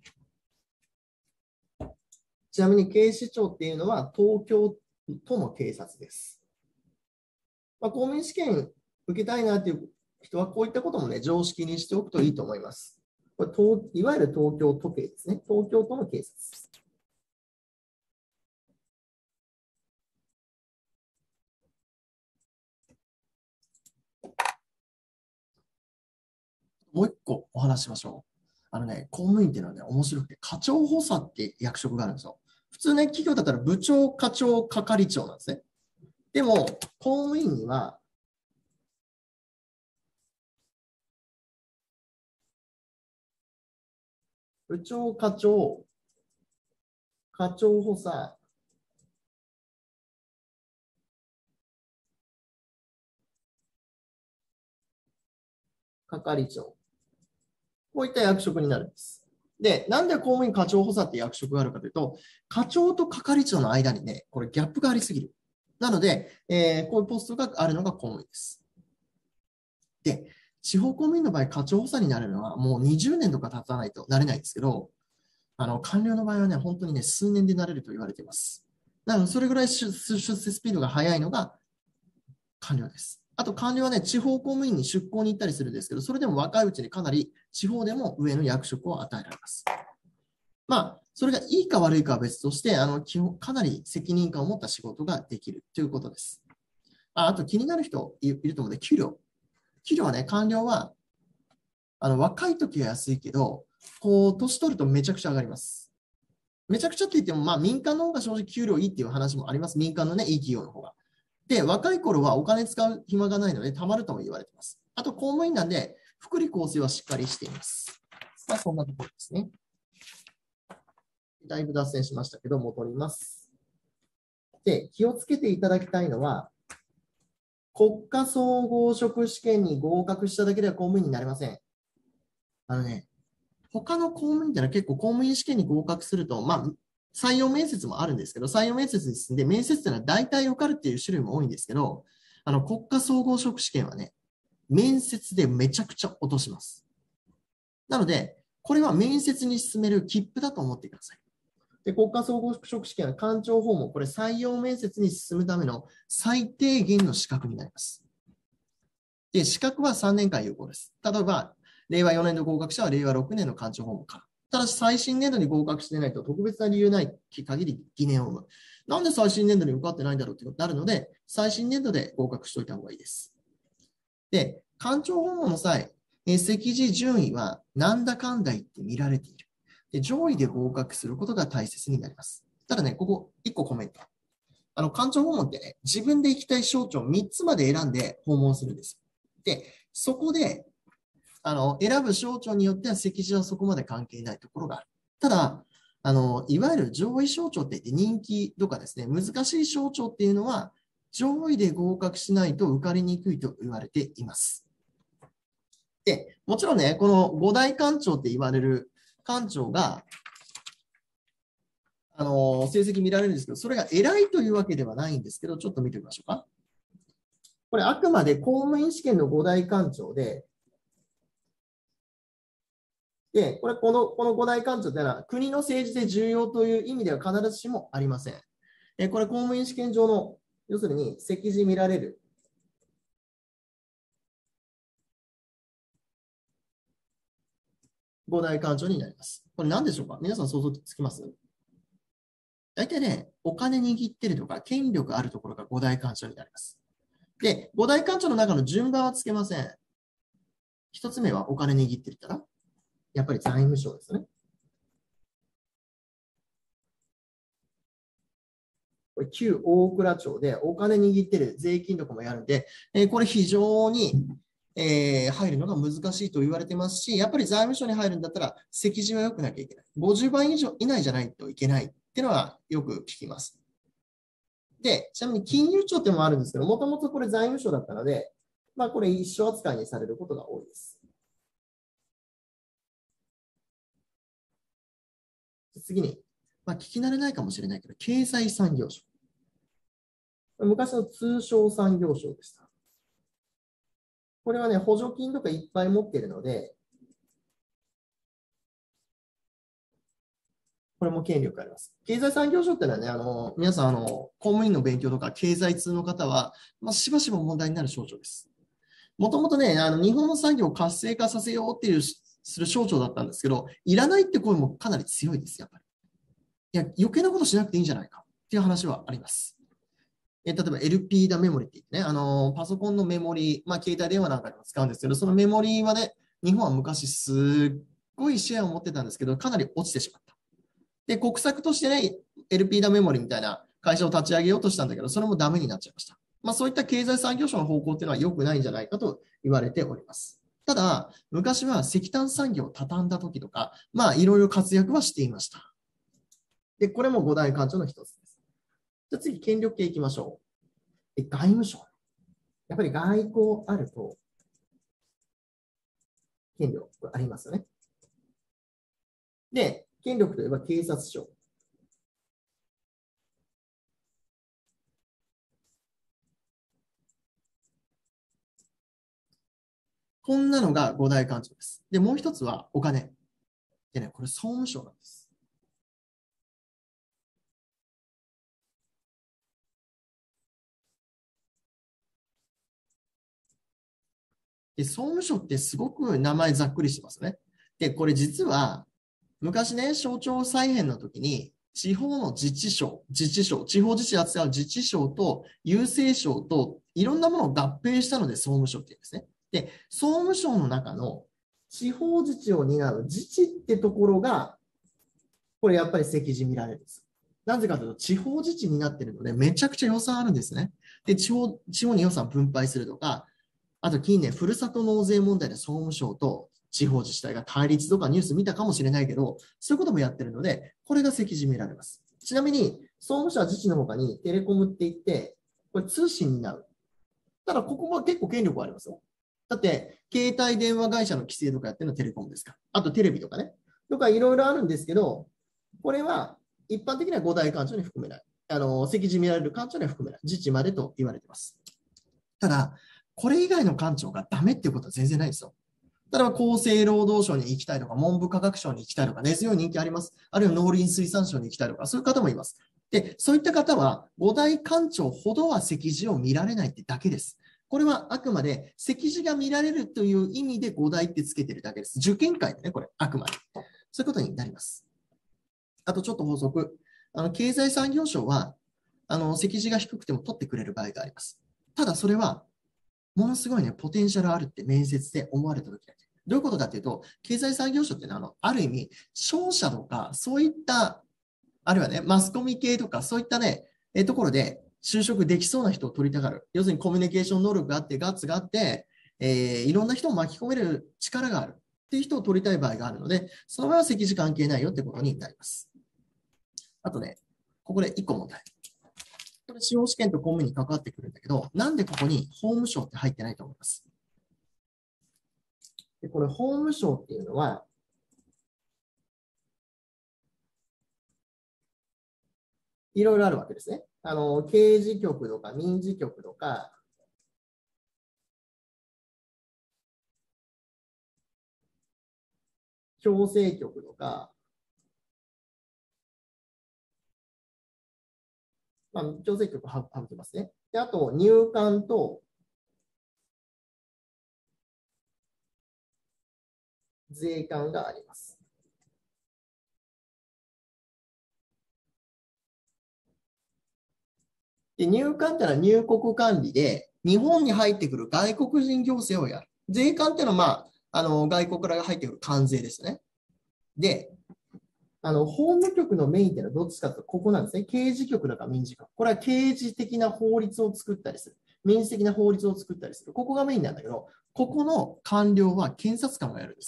ちなみに警視庁っていうのは東京都の警察です。公務員試験受けたいなっていう人はこういったこともね、常識にしておくといいと思います。これいわゆる東京都警ですね。東京都の警察です。もう一個お話ししましょう。公務員っていうのはね、面白くて、課長補佐って役職があるんですよ。普通ね、企業だったら部長、課長、係長なんですね。でも、公務員には、部長、課長、課長補佐、係長。こういった役職になるんです。で、なんで公務員課長補佐って役職があるかというと、課長と係長の間にね、これギャップがありすぎる。なので、こういうポストがあるのが公務員です。で、地方公務員の場合、課長補佐になるのはもう20年とか経たないとなれないんですけど、官僚の場合はね、本当にね、数年でなれると言われています。なので、それぐらい出世スピードが速いのが官僚です。あと官僚はね、地方公務員に出向に行ったりするんですけど、それでも若いうちにかなり地方でも上の役職を与えられます。まあ、それがいいか悪いかは別として、かなり責任感を持った仕事ができるということです。あと気になる人いると思うので、給料。給料はね、官僚は、若い時は安いけど、年取るとめちゃくちゃ上がります。めちゃくちゃって言っても、民間の方が正直給料いいっていう話もあります。民間のね、いい企業の方が。で、若い頃はお金使う暇がないので、貯まるとも言われています。あと、公務員なんで、福利厚生はしっかりしています。そんなところですね。だいぶ脱線しましたけど、戻ります。で、気をつけていただきたいのは、国家総合職試験に合格しただけでは公務員になれません。他の公務員ってのは結構公務員試験に合格すると、採用面接もあるんですけど、採用面接に進んで、面接っていうのは大体受かるっていう種類も多いんですけど、国家総合職試験はね、 面接でめちゃくちゃ落とします。なので、これは面接に進める切符だと思ってください。で、国家総合職試験は官庁訪問、これ採用面接に進むための最低限の資格になります。で、資格は3年間有効です。例えば、令和4年度合格者は令和6年の官庁訪問から。ただし、最新年度に合格していないと特別な理由ない限り疑念を生む。なんで最新年度に受かってないんだろうってことになるので、最新年度で合格しておいた方がいいです。で、官庁訪問の際、席次順位はなんだかんだ言って見られている。で、上位で合格することが大切になります。ただね、ここ1個コメント。官庁訪問ってね、自分で行きたい省庁3つまで選んで訪問するんです。で、そこで、選ぶ省庁によっては席次はそこまで関係ないところがある。ただ、いわゆる上位省庁って言って人気とかですね、難しい省庁っていうのは、上位で合格しないと受かりにくいと言われています。で、もちろんね、この5大官庁って言われる官庁が、成績見られるんですけど、それが偉いというわけではないんですけど、ちょっと見てみましょうか。これ、あくまで公務員試験の5大官庁で、この5大官庁というのは、国の政治で重要という意味では必ずしもありません。これ、公務員試験上の、要するに、席次見られる。5大官庁になります。これ何でしょうか？皆さん想像つきます？大体ね、お金握ってるとか、権力あるところが5大官庁になります。で、5大官庁の中の順番はつけません。一つ目はお金握ってるから、やっぱり財務省ですね。これ旧大蔵町でお金握ってる税金とかもやるんで、これ非常に、入るのが難しいと言われてますし、やっぱり財務省に入るんだったら、席次は良くなきゃいけない。50番以上以内じゃないといけないっていうのはよく聞きます。で、ちなみに金融庁ってもあるんですけど、もともとこれ財務省だったので、まあこれ一緒扱いにされることが多いです。次に、まあ、聞き慣れないかもしれないけど、経済産業省。昔の通商産業省でした。これはね、補助金とかいっぱい持っているので、これも権力あります。経済産業省ってのはね、皆さん、公務員の勉強とか経済通の方は、まあ、しばしば問題になる省庁です。もともとね、日本の産業を活性化させようっていう、する省庁だったんですけど、いらないって声もかなり強いです、やっぱり。いや、余計なことしなくていいんじゃないかっていう話はあります。例えば LP ダメモリって言ってね、パソコンのメモリ、まあ、携帯電話なんかにも使うんですけど、そのメモリはね、日本は昔すっごいシェアを持ってたんですけど、かなり落ちてしまった。で、国策としてね、LP ダメモリみたいな会社を立ち上げようとしたんだけど、それもダメになっちゃいました。まあ、そういった経済産業省の方向っていうのは良くないんじゃないかと言われております。ただ、昔は石炭産業を畳んだ時とか、まあ、いろいろ活躍はしていました。で、これも5大官庁の一つです。じゃあ次、権力系いきましょう。外務省。やっぱり外交あると、権力ありますよね。で、権力といえば警察庁。こんなのが5大官庁です。で、もう一つはお金。でね、これ総務省なんです。で、総務省ってすごく名前ざっくりしてますね。で、これ実は、昔ね、省庁再編の時に、地方の自治省、地方自治を扱う自治省と郵政省といろんなものを合併したので総務省っていうんですね。で、総務省の中の地方自治を担う自治ってところが、これやっぱり席次見られるんです。なぜかというと、地方自治になっているので、めちゃくちゃ予算あるんですね。で、地方に予算分配するとか、あと近年、ふるさと納税問題で総務省と地方自治体が対立とかニュース見たかもしれないけど、そういうこともやってるので、これが席次見られます。ちなみに、総務省は自治の他にテレコムって言って、これ通信になる。ただ、ここも結構権力ありますよ。だって、携帯電話会社の規制とかやってるのはテレコムですから。あとテレビとかね。とかいろいろあるんですけど、これは一般的には5大官庁に含めない。席次見られる官庁には含めない。自治までと言われています。ただ、 これ以外の官庁がダメっていうことは全然ないですよ。例えば厚生労働省に行きたいとか、文部科学省に行きたいとか、根強い人気あります。あるいは農林水産省に行きたいとか、そういう方もいます。で、そういった方は、五大官庁ほどは席次を見られないってだけです。これはあくまで席次が見られるという意味で五大ってつけてるだけです。受験会でね、これ、あくまで。そういうことになります。あとちょっと法則。経済産業省は、席次が低くても取ってくれる場合があります。ただそれは、ものすごいね、ポテンシャルあるって面接で思われた時だけ。どういうことかというと、経済産業省ってのは、ある意味、商社とか、そういった、あるいはね、マスコミ系とか、そういったね、ところで就職できそうな人を取りたがる。要するにコミュニケーション能力があって、ガッツがあって、いろんな人を巻き込める力があるっていう人を取りたい場合があるので、その場合は席次関係ないよってことになります。あとね、ここで1個問題。これ司法試験と公務員に関わってくるんだけど、なんでここに法務省って入ってないと思います？で、これ法務省っていうのは、いろいろあるわけですね。刑事局とか民事局とか、強制局とか、まあ、強制局省きますね。で、あと入管と税関があります。で、入管ってのは入国管理で、日本に入ってくる外国人行政をやる。税関ってのは、まあ、外国から入ってくる関税ですね。で、法務局のメインっていうのはどっちかというと、ここなんですね。刑事局だから民事局。これは刑事的な法律を作ったりする。民事的な法律を作ったりする。ここがメインなんだけど、ここの官僚は検察官がやるんです。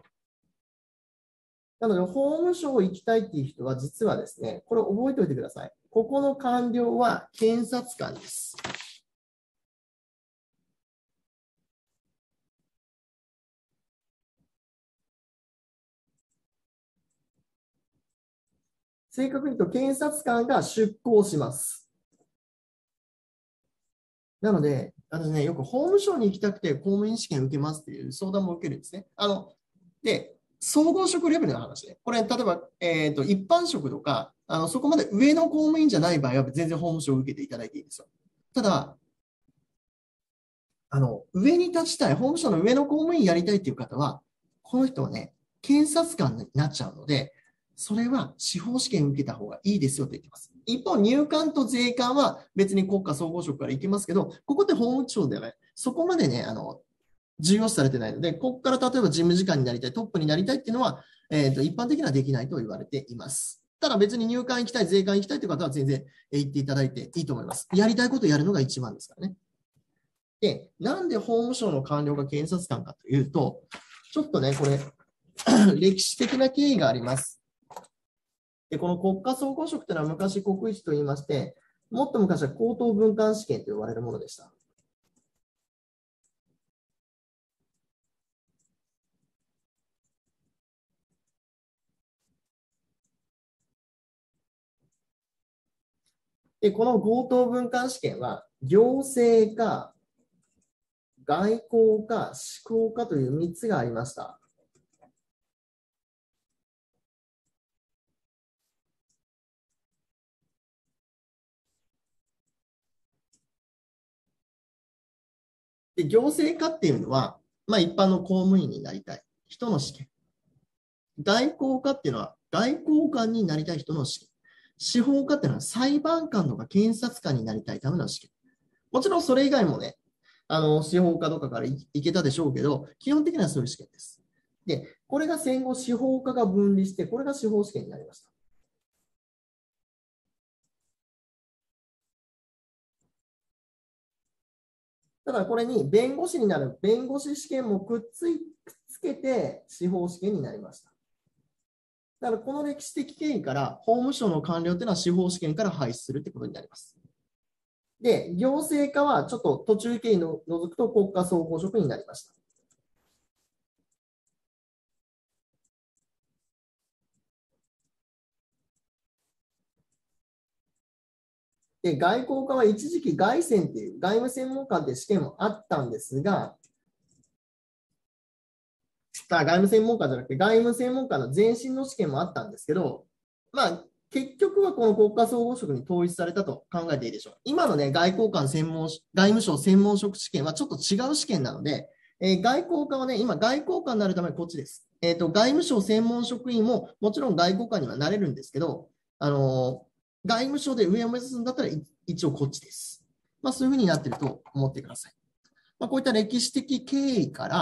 なので、法務省行きたいっていう人は、実はですね、これ覚えておいてください。ここの官僚は検察官です。正確に言うと、検察官が出向します。なので、よく法務省に行きたくて公務員試験受けますっていう相談も受けるんですね。で、総合職レベルの話で、これ、例えば、一般職とか、そこまで上の公務員じゃない場合は、全然法務省を受けていただいていいんですよ。ただ、上に立ちたい、法務省の上の公務員やりたいっていう方は、この人はね、検察官になっちゃうので、それは司法試験受けた方がいいですよと言ってます。一方、入管と税関は別に国家総合職から行けますけど、ここって法務省ではね、そこまでね、重要視されてないので、ここから例えば事務次官になりたい、トップになりたいっていうのは、一般的にはできないと言われています。ただ別に入管行きたい、税関行きたいという方は全然行っていただいていいと思います。やりたいことやるのが一番ですからね。で、なんで法務省の官僚が検察官かというと、ちょっとね、これ、歴史的な経緯があります。で、この国家総合職というのは昔国一と言いまして、もっと昔は高等文官試験と呼ばれるものでした。で、この高等文官試験は、行政か、外交か、施行かという3つがありました。で、行政科っていうのは、まあ一般の公務員になりたい人の試験。外交科っていうのは、外交官になりたい人の試験。司法科っていうのは、裁判官とか検察官になりたいための試験。もちろんそれ以外もね、司法科とかからいけたでしょうけど、基本的にはそういう試験です。で、これが戦後司法科が分離して、これが司法試験になりました。ただこれに弁護士になる弁護士試験もくっつけて司法試験になりました。だからこの歴史的経緯から法務省の官僚っていうのは司法試験から廃止するってことになります。で、行政科はちょっと途中経緯の除くと国家総合職になりました。 で、外交科は一時期外専っていう外務専門官っていう試験もあったんですが、外務専門官じゃなくて外務専門官の前身の試験もあったんですけど、まあ、結局はこの国家総合職に統一されたと考えていいでしょう。今のね、外交官専門、外務省専門職試験はちょっと違う試験なので、外交官はね、今外交官になるためにこっちです。外務省専門職員ももちろん外交官にはなれるんですけど、外務省で上を目指すんだったら一応こっちです。まあそういうふうになっていると思ってください。まあ、こういった歴史的経緯から、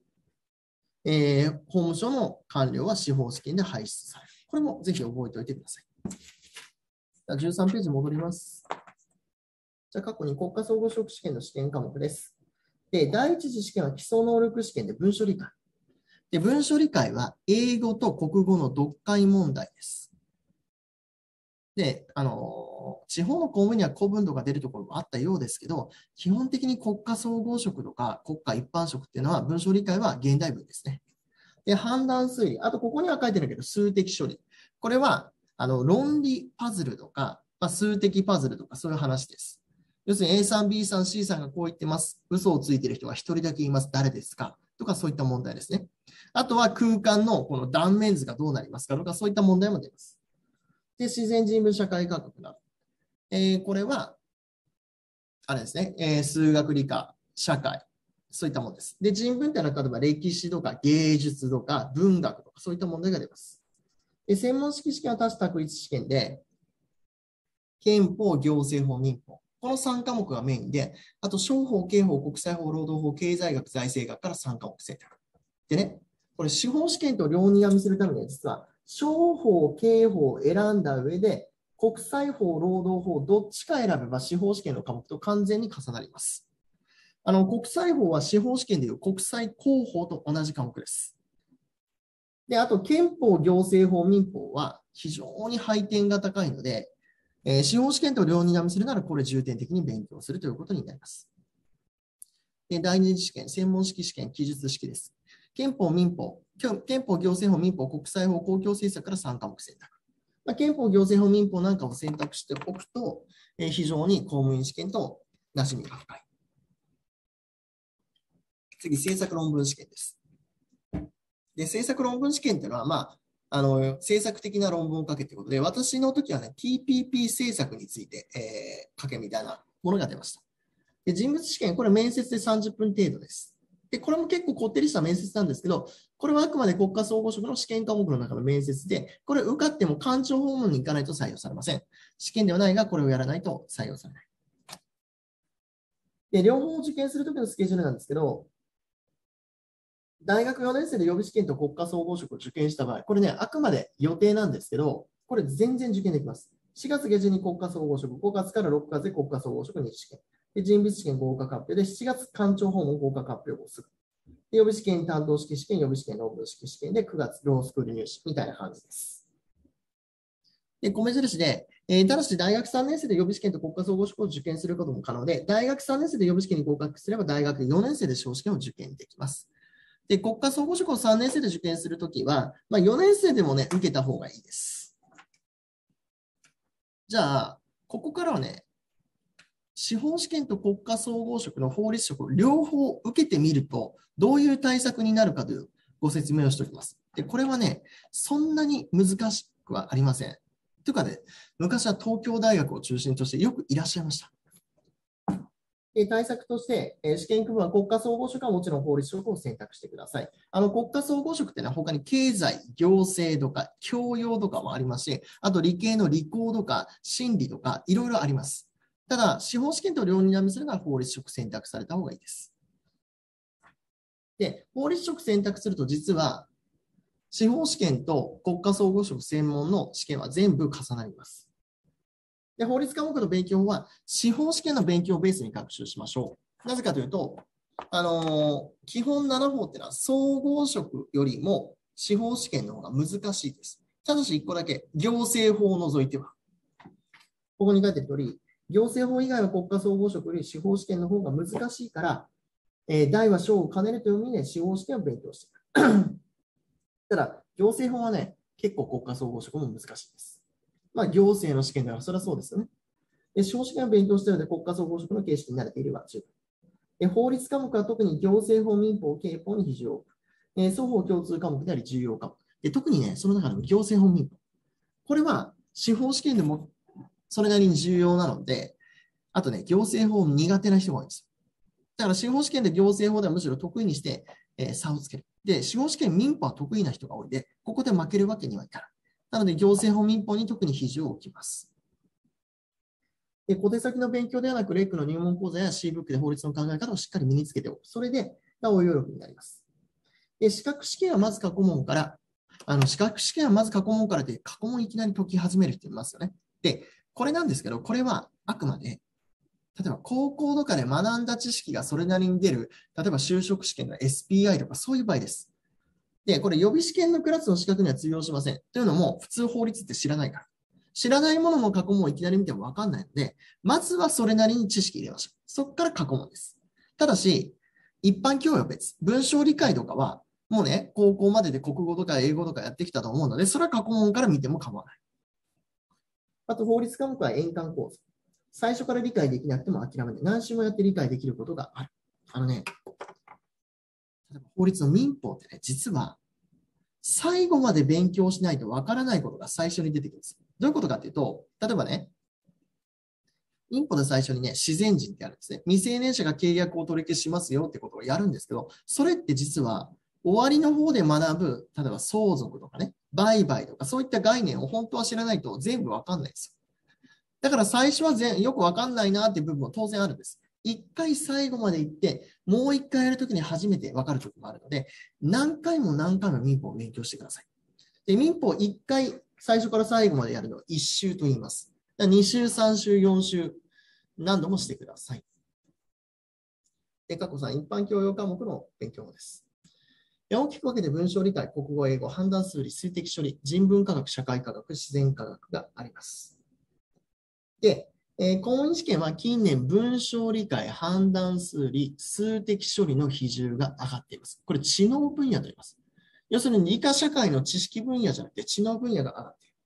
法務省の官僚は司法試験で排出される。これもぜひ覚えておいてください。13ページ戻ります。じゃあ過去に国家総合職試験の試験科目です。で、第一次試験は基礎能力試験で文書理解。で、文書理解は英語と国語の読解問題です。で、地方の公務員には古文とか出るところもあったようですけど、基本的に国家総合職とか国家一般職っていうのは文書理解は現代文ですね。で、判断推理。あと、ここには書いてるけど、数的処理。これは、論理パズルとか、数的パズルとか、そういう話です。要するに A さん、B さん、C さんがこう言ってます。嘘をついてる人が一人だけいます。誰ですかとか、そういった問題ですね。あとは空間のこの断面図がどうなりますかとか、そういった問題も出ます。で、自然人文社会科学など。これは、あれですね、数学理科、社会、そういったものです。で、人文ってのは、例えば歴史とか芸術とか文学とか、そういった問題が出ます。で、専門式試験は多種択一試験で、憲法、行政法、民法。この3科目がメインで、あと、商法、刑法、国際法、労働法、経済学、財政学から3科目選択。でね、これ、司法試験と両にみするためには、実は、商法、刑法を選んだ上で、国際法、労働法、どっちか選べば司法試験の科目と完全に重なります。国際法は司法試験でいう国際公法と同じ科目です。で、あと、憲法、行政法、民法は非常に配点が高いので、司法試験と両に並みするなら、これ重点的に勉強するということになります。で、第二次試験、専門式試験、記述式です。憲法、民法、憲法、行政法、民法、国際法、公共政策から3科目選択。憲法、行政法、民法なんかを選択しておくと、非常に公務員試験と馴染みが深い。次、政策論文試験です。で、政策論文試験っていうのは、政策的な論文を書けということで、私の時はね、TPP 政策について、書けみたいなものが出ました。で、人物試験、これ面接で30分程度です。で、これも結構こってりした面接なんですけど、これはあくまで国家総合職の試験科目の中の面接で、これ受かっても官庁訪問に行かないと採用されません。試験ではないが、これをやらないと採用されない。で、両方受験するときのスケジュールなんですけど、大学4年生で予備試験と国家総合職を受験した場合、これね、あくまで予定なんですけど、これ全然受験できます。4月下旬に国家総合職、5月から6月で国家総合職2試験。で、人物試験合格発表で、7月官庁訪問合格発表をする。で、予備試験担当式試験、予備試験論文式試験で、9月ロースクール入試みたいな感じです。で、米印で、ただし大学3年生で予備試験と国家総合職を受験することも可能で、大学3年生で予備試験に合格すれば、大学4年生で司法試験を受験できます。で、国家総合職を3年生で受験するときは、4年生でもね、受けた方がいいです。じゃあ、ここからはね、司法試験と国家総合職の法律職を両方受けてみると、どういう対策になるかというご説明をしておきます。で、これはね、そんなに難しくはありません。というかね、昔は東京大学を中心としてよくいらっしゃいました。対策として、試験区分は国家総合職はもちろん法律職を選択してください。国家総合職っていうのは他に経済、行政とか教養とかもありますし、あと理系の理工とか心理とかいろいろあります。ただ、司法試験と両に並みするなら法律職選択された方がいいです。で、法律職選択すると実は、司法試験と国家総合職専門の試験は全部重なります。で、法律科目の勉強は、司法試験の勉強をベースに学習しましょう。なぜかというと、基本7法っていうのは総合職よりも司法試験の方が難しいです。ただし1個だけ、行政法を除いては。ここに書いてある通り、行政法以外は国家総合職より司法試験の方が難しいから、大は小を兼ねるという意味で司法試験を勉強していく。ただ、行政法はね、結構国家総合職も難しいです。行政の試験だからそれはそうですよね。 司法試験を勉強しているので国家総合職の形式に慣れていれば十分。法律科目は特に行政法、民法、刑法に非常多く、双方共通科目であり重要科目。特にね、その中でも行政法、民法。これは司法試験でもそれなりに重要なので、あとね、行政法苦手な人が多いんです。だから司法試験で行政法ではむしろ得意にして、差をつける。で、司法試験民法は得意な人が多いので、ここで負けるわけにはいかない。なので、行政法、民法に特に比重を置きます。小手先の勉強ではなく、レイクの入門講座や C ブックで法律の考え方をしっかり身につけておく。それで、応用力になります。資格試験はまず過去問から、資格試験はまず過去問からで、過去問いきなり解き始める人いますよね。で、これなんですけど、これはあくまで、例えば高校とかで学んだ知識がそれなりに出る、例えば就職試験の SPI とかそういう場合です。で、これ予備試験のクラスの資格には通用しません。というのも、普通法律って知らないから。知らないものの過去問をいきなり見ても分かんないので、まずはそれなりに知識入れましょう。そこから過去問です。ただし、一般教養別、文章理解とかは、もうね、高校までで国語とか英語とかやってきたと思うので、それは過去問から見ても構わない。あと、法律科目は円環構造。最初から理解できなくても諦めない。何週もやって理解できることがある。例えば法律の民法ってね、実は、最後まで勉強しないとわからないことが最初に出てくるんです。どういうことかっていうと、例えばね、民法で最初にね、自然人ってあるんですね。未成年者が契約を取り消しますよってことをやるんですけど、それって実は終わりの方で学ぶ、例えば相続とかね、売買とかそういった概念を本当は知らないと全部わかんないですよ。だから最初はよくわかんないなっていう部分も当然あるんです。一回最後まで行って、もう一回やるときに初めてわかるときもあるので、何回も何回も民法を勉強してください。で、民法一回最初から最後までやるのを一周と言います。2週、3週、4週、何度もしてください。で、過去3、一般教養科目の勉強です。大きく分けて文章理解、国語、英語、判断数理、数的処理、人文科学、社会科学、自然科学があります。で、公務員試験は近年文章理解、判断数理、数的処理の比重が上がっています。これ知能分野と言います。要するに理科社会の知識分野じゃなくて知能分野が上がっている。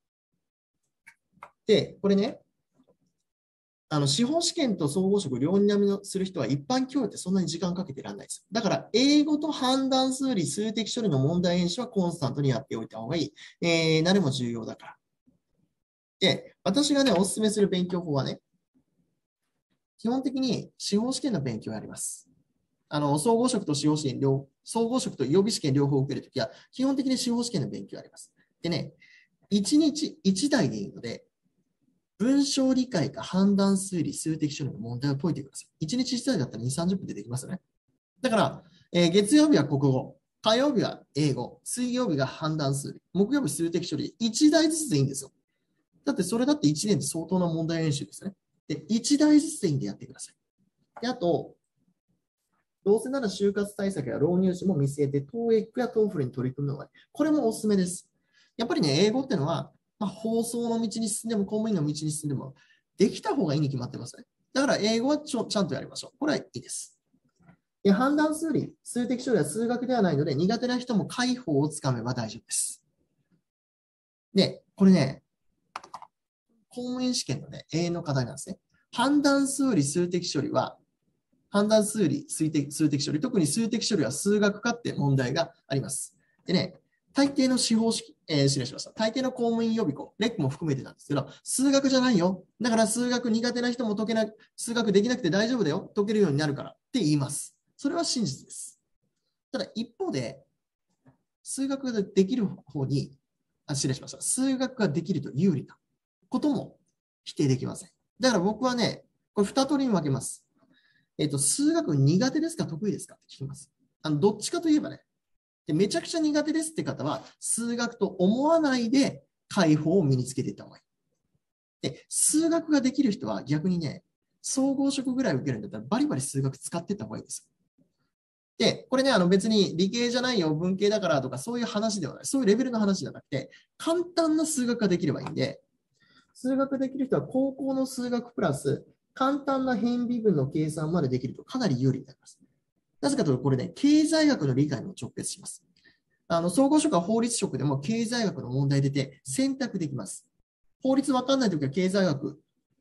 で、これね、司法試験と総合職両にする人は一般教養ってそんなに時間かけてらんないです。だから、英語と判断数理、数的処理の問題演習はコンスタントにやっておいた方がいい。慣れも重要だから。で、私がね、お勧めする勉強法はね、基本的に司法試験の勉強をやります。総合職と司法試験総合職と予備試験両方受けるときは、基本的に司法試験の勉強をやります。でね、1日1題でいいので、文章理解か判断数理、数的処理の問題を解いてください。1日1題だったら2、30分でできますよね。だから、月曜日は国語、火曜日は英語、水曜日が判断数理、木曜日数的処理、1題ずつでいいんですよ。だってそれだって1年で相当な問題演習ですね。で、1題ずつでいいんでやってください。で、あと、どうせなら就活対策や浪入試も見据えて、TOEIC や TOEFL に取り組むのが、これもおすすめです。やっぱりね、英語ってのは、放送の道に進んでも、公務員の道に進んでも、できた方がいいに決まってますね。だから英語はちゃんとやりましょう。これはいいです。で、判断数理、数的処理は数学ではないので、苦手な人も解法をつかめば大丈夫です。で、これね、公務員試験のね、永遠の課題なんですね。判断数理、数的処理は、判断数理、数的処理、特に数的処理は数学化って問題があります。でね、大抵の司法試験、失礼しました。大抵の公務員予備校、レックも含めてなんですけど、数学じゃないよ。だから数学苦手な人も解けな数学できなくて大丈夫だよ。解けるようになるからって言います。それは真実です。ただ一方で、数学ができる方に、失礼しました。数学ができると有利なことも否定できません。だから僕はね、これ2通りに分けます。数学苦手ですか得意ですかって聞きます。どっちかといえばね、めちゃくちゃ苦手ですって方は、数学と思わないで解法を身につけていった方がいい。で、数学ができる人は逆にね、総合職ぐらい受けるんだったらバリバリ数学使っていった方がいいです。で、これね、別に理系じゃないよ、文系だからとかそういう話ではない。そういうレベルの話じゃなくて、簡単な数学ができればいいんで、数学できる人は高校の数学プラス、簡単な変微分の計算までできるとかなり有利になります。なぜかというと、これね、経済学の理解にも直結します。総合職は法律職でも経済学の問題出て選択できます。法律わかんないときは経済学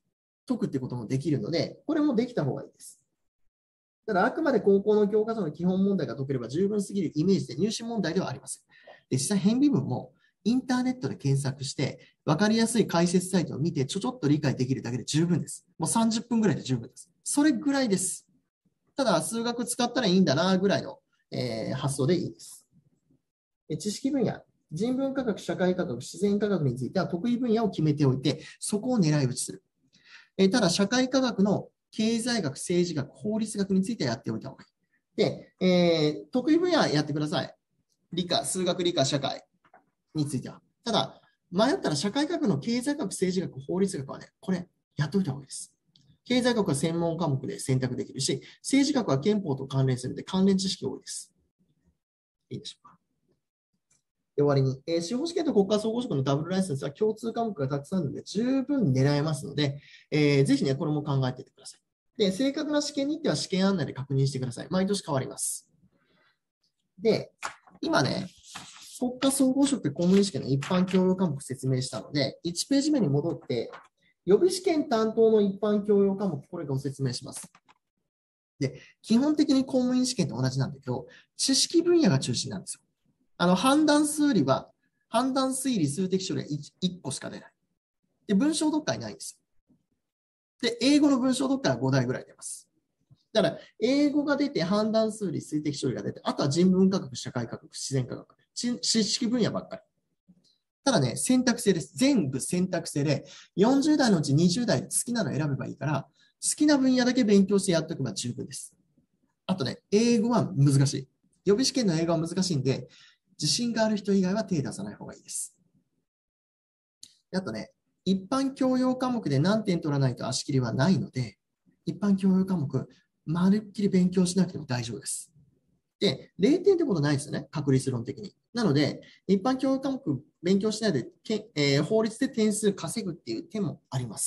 解くってこともできるので、これもできた方がいいです。ただ、あくまで高校の教科書の基本問題が解ければ十分すぎるイメージで入試問題ではありません。で、実際、変微分もインターネットで検索して、分かりやすい解説サイトを見て、ちょっと理解できるだけで十分です。もう30分ぐらいで十分です。それぐらいです。ただ、数学使ったらいいんだな、ぐらいの、発想でいいです。知識分野、人文科学、社会科学、自然科学については得意分野を決めておいて、そこを狙い撃ちする。ただ、社会科学の経済学、政治学、法律学についてはやっておいた方がいい。で、得意分野やってください。理科、数学、理科、社会については。ただ、迷ったら社会学の経済学、政治学、法律学はね、これ、やっておいた方がいいです。経済学は専門科目で選択できるし、政治学は憲法と関連するので関連知識多いです。いいでしょうか。で終わりに、司法試験と国家総合職のダブルライセンスは共通科目がたくさんあるので十分狙えますので、ぜひね、これも考えていてください。で、正確な試験日程は試験案内で確認してください。毎年変わります。で、今ね、国家総合職公務員試験の一般教養科目説明したので、1ページ目に戻って、予備試験担当の一般教養科目、これご説明します。で、基本的に公務員試験と同じなんだけど、知識分野が中心なんですよ。判断数理は、判断推理数的処理は 1個しか出ない。で、文章読解ないんですよ。で、英語の文章読解は5題ぐらい出ます。だから、英語が出て、判断数理、数的処理が出て、あとは人文科学、社会科学、自然科学、知識分野ばっかり。ただね、選択制です。全部選択制で、40代のうち20代で好きなのを選べばいいから、好きな分野だけ勉強してやっておけば十分です。あとね、英語は難しい。予備試験の英語は難しいんで、自信がある人以外は手出さない方がいいです。あとね、一般教養科目で何点取らないと足切りはないので、一般教養科目、まるっきり勉強しなくても大丈夫です。で、0点ってことないですよね、確率論的に。なので、一般教養科目勉強しないで、法律で点数稼ぐっていう手もあります。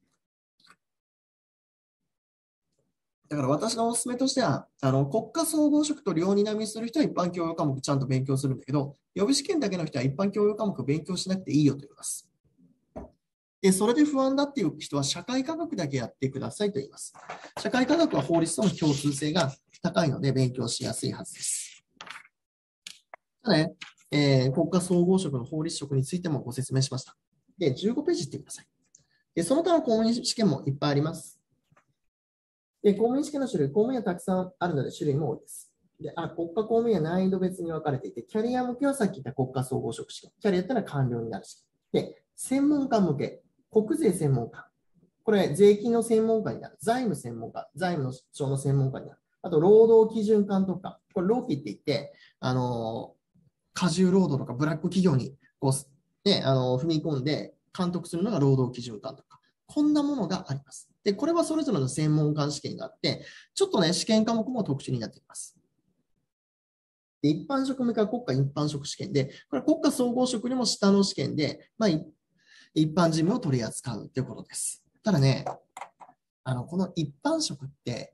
だから私のおすすめとしては、国家総合職と両に並みする人は一般教養科目ちゃんと勉強するんだけど、予備試験だけの人は一般教養科目勉強しなくていいよと言います。で、それで不安だっていう人は社会科学だけやってくださいと言います。社会科学は法律との共通性が高いので勉強しやすいはずです。ただね、国家総合職の法律職についてもご説明しました。で、15ページいってください。で、その他の公務員試験もいっぱいあります。で、公務員試験の種類、公務員はたくさんあるので種類も多いです。で、国家公務員は難易度別に分かれていて、キャリア向けはさっき言った国家総合職試験。キャリアってのは官僚になる試験。で、専門家向け、国税専門家。これ、税金の専門家になる。財務専門家。財務省の専門家になる。あと、労働基準監督官。これ、労基って言って、過重労働とかブラック企業にこう、ね、踏み込んで監督するのが労働基準監督官。こんなものがあります。で、これはそれぞれの専門官試験があって、ちょっとね、試験科目も特殊になっています。で、一般職向けは国家一般職試験で、これ国家総合職にも下の試験で、一般事務を取り扱うということです。ただね、この一般職って、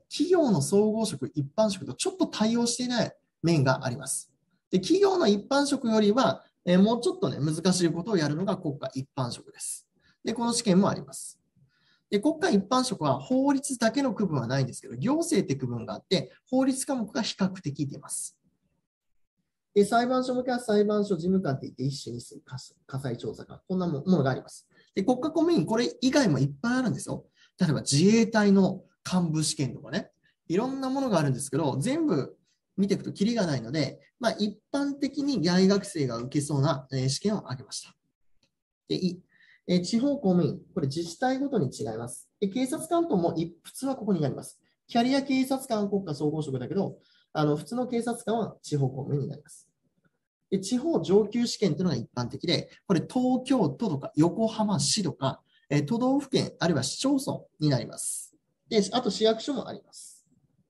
企業の総合職、一般職とちょっと対応していない面があります。で、企業の一般職よりは、もうちょっとね、難しいことをやるのが国家一般職です。で、この試験もあります。で、国家一般職は法律だけの区分はないんですけど、行政って区分があって、法律科目が比較的出ます。で、裁判所向けは裁判所事務官って言って一種にする火災調査官、こんなものがあります。で、国家公務員、これ以外もいっぱいあるんですよ。例えば自衛隊の幹部試験とかね、いろんなものがあるんですけど、全部見ていくとキリがないので、一般的に大学生が受けそうな試験を挙げました。で、地方公務員、これ自治体ごとに違います。で、警察官とも普通はここになります。キャリア警察官国家総合職だけど、普通の警察官は地方公務員になります。で、地方上級試験というのが一般的で、これ東京都とか横浜市とか、都道府県あるいは市町村になります。で、あと市役所もあります。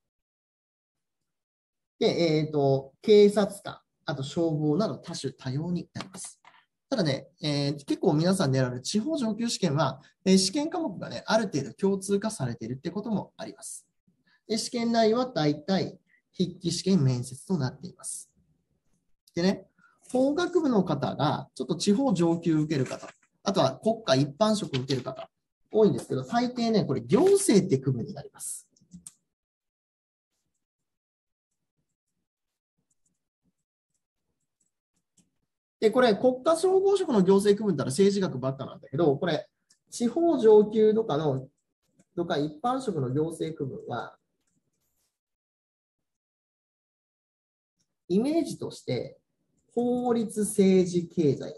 で、警察官、あと消防など多種多様になります。ただね、結構皆さん狙われる地方上級試験は、試験科目がね、ある程度共通化されているってこともあります。で、試験内容は大体筆記試験面接となっています。でね、法学部の方がちょっと地方上級受ける方、あとは国家一般職受ける方、 多いんですけど、大抵ね、これ行政って区分になります。で、これ国家総合職の行政区分ったら政治学ばっかなんだけど、これ地方上級とか一般職の行政区分は、イメージとして法律、政治、経済です。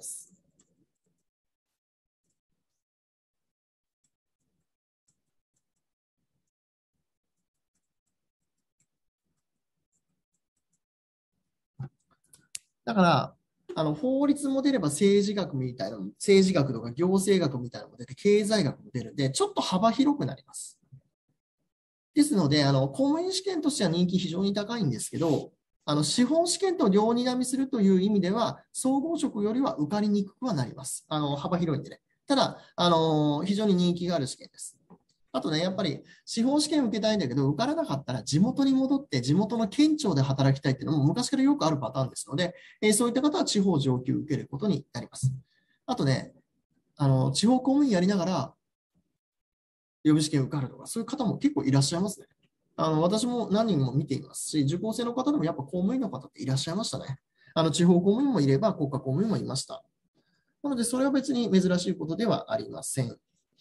だから、法律も出れば政治学みたいな、政治学とか行政学みたいなのも出て、経済学も出るんで、ちょっと幅広くなります。ですので、公務員試験としては人気非常に高いんですけど、司法試験と両にらみするという意味では、総合職よりは受かりにくくはなります。幅広いんでね。ただ、非常に人気がある試験です。あとね、やっぱり司法試験受けたいんだけど、受からなかったら地元に戻って地元の県庁で働きたいっていうのも昔からよくあるパターンですので、そういった方は地方上級受けることになります。あとね、地方公務員やりながら予備試験受かるとか、そういう方も結構いらっしゃいますね。私も何人も見ていますし、受講生の方でもやっぱ公務員の方っていらっしゃいましたね。地方公務員もいれば国家公務員もいました。なので、それは別に珍しいことではありません。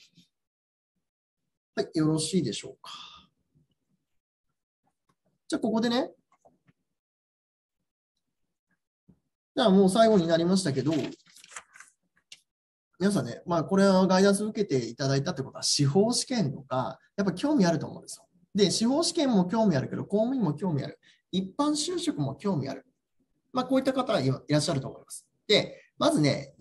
はい、よろしいでしょうか。じゃあ、ここでね、じゃあもう最後になりましたけど、皆さんね、まあこれはガイダンス受けていただいたってことは、司法試験とか、やっぱ興味あると思うんですよ。で、司法試験も興味あるけど、公務員も興味ある。一般就職も興味ある。まあこういった方はいらっしゃると思います。で、まずね、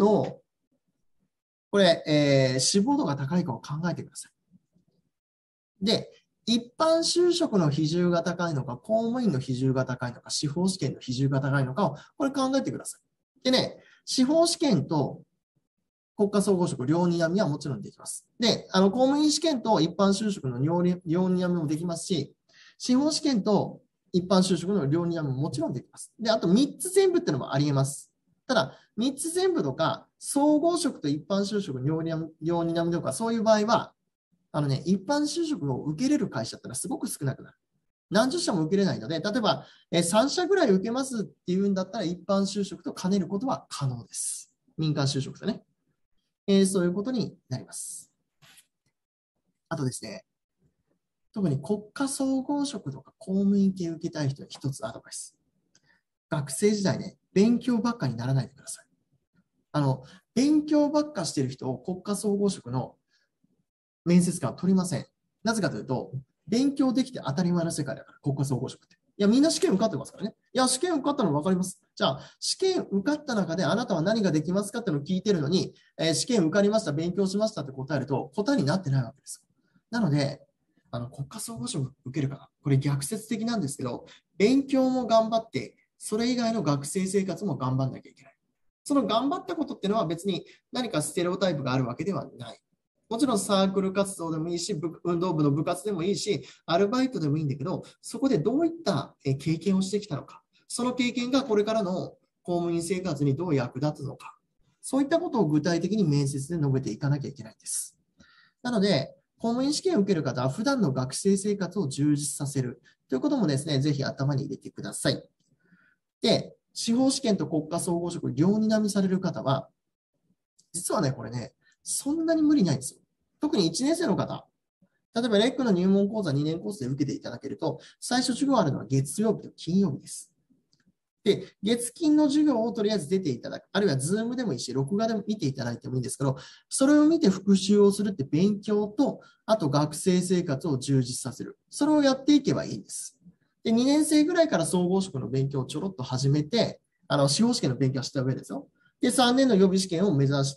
これ、志望度が高いかを考えてください。で、一般就職の比重が高いのか、公務員の比重が高いのか、司法試験の比重が高いのかを、これ考えてください。でね、司法試験と国家総合職、両にらみはもちろんできます。で、公務員試験と一般就職の両にらみもできますし、司法試験と一般就職の両にらみももちろんできます。で、あと3つ全部っていうのもありえます。ただ、3つ全部とか、総合職と一般就職両にらみとか、そういう場合は、一般就職を受けれる会社ってのはすごく少なくなる。何十社も受けれないので、例えば、3社ぐらい受けますっていうんだったら、一般就職と兼ねることは可能です。民間就職とね。そういうことになります。あとですね、特に国家総合職とか公務員系受けたい人に一つアドバイス。学生時代ね、勉強ばっかにならないでください。勉強ばっかしてる人を国家総合職の面接官は取りません。なぜかというと、勉強できて当たり前の世界だから、国家総合職って。いや、みんな試験受かってますからね。いや、試験受かったの分かります。じゃあ、試験受かった中であなたは何ができますかっていうのを聞いてるのに、試験受かりました、勉強しましたって答えると、答えになってないわけです。なので、国家総合職受けるかこれ逆説的なんですけど、勉強も頑張って、それ以外の学生生活も頑張んなきゃいけない。その頑張ったことっていうのは別に何かステレオタイプがあるわけではない。もちろんサークル活動でもいいし、運動部の部活でもいいし、アルバイトでもいいんだけど、そこでどういった経験をしてきたのか、その経験がこれからの公務員生活にどう役立つのか、そういったことを具体的に面接で述べていかなきゃいけないんです。なので、公務員試験を受ける方は普段の学生生活を充実させるということもですね、ぜひ頭に入れてください。で、司法試験と国家総合職両にらみされる方は、実はね、これね、そんなに無理ないんですよ。特に1年生の方、例えばレックの入門講座2年コースで受けていただけると、最初授業あるのは月曜日と金曜日です。で、月金の授業をとりあえず出ていただく、あるいはズームでもいいし、録画でも見ていただいてもいいんですけど、それを見て復習をするって勉強と、あと学生生活を充実させる。それをやっていけばいいんです。で、2年生ぐらいから総合職の勉強をちょろっと始めて、司法試験の勉強をした上ですよ。で、3年の予備試験を目指して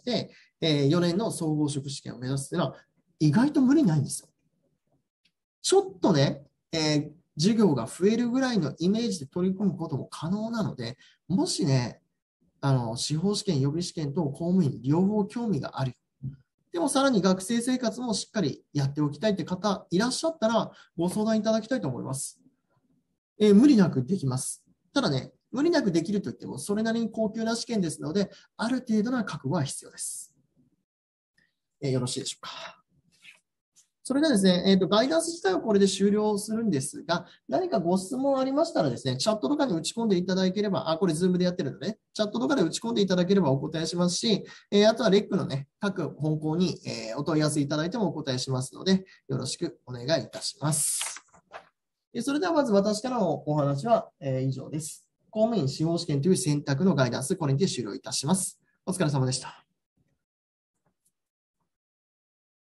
、4年の総合職試験を目指すっていうのは、意外と無理ないんですよ。ちょっとね、授業が増えるぐらいのイメージで取り組むことも可能なので、もしね、司法試験、予備試験と公務員両方興味がある。でもさらに学生生活もしっかりやっておきたいって方いらっしゃったらご相談いただきたいと思います。無理なくできます。ただね、無理なくできるといってもそれなりに高級な試験ですので、ある程度の覚悟は必要です。よろしいでしょうか。 それではですね、ガイダンス自体はこれで終了するんですが、何かご質問ありましたらですね、チャットとかに打ち込んでいただければ、これズームでやってるので、チャットとかで打ち込んでいただければお答えしますし、あとはレックのね、各方向に、お問い合わせいただいてもお答えしますので、よろしくお願いいたします。それではまず私からのお話は、以上です。公務員司法試験という選択のガイダンス、これにて終了いたします。お疲れ様でした。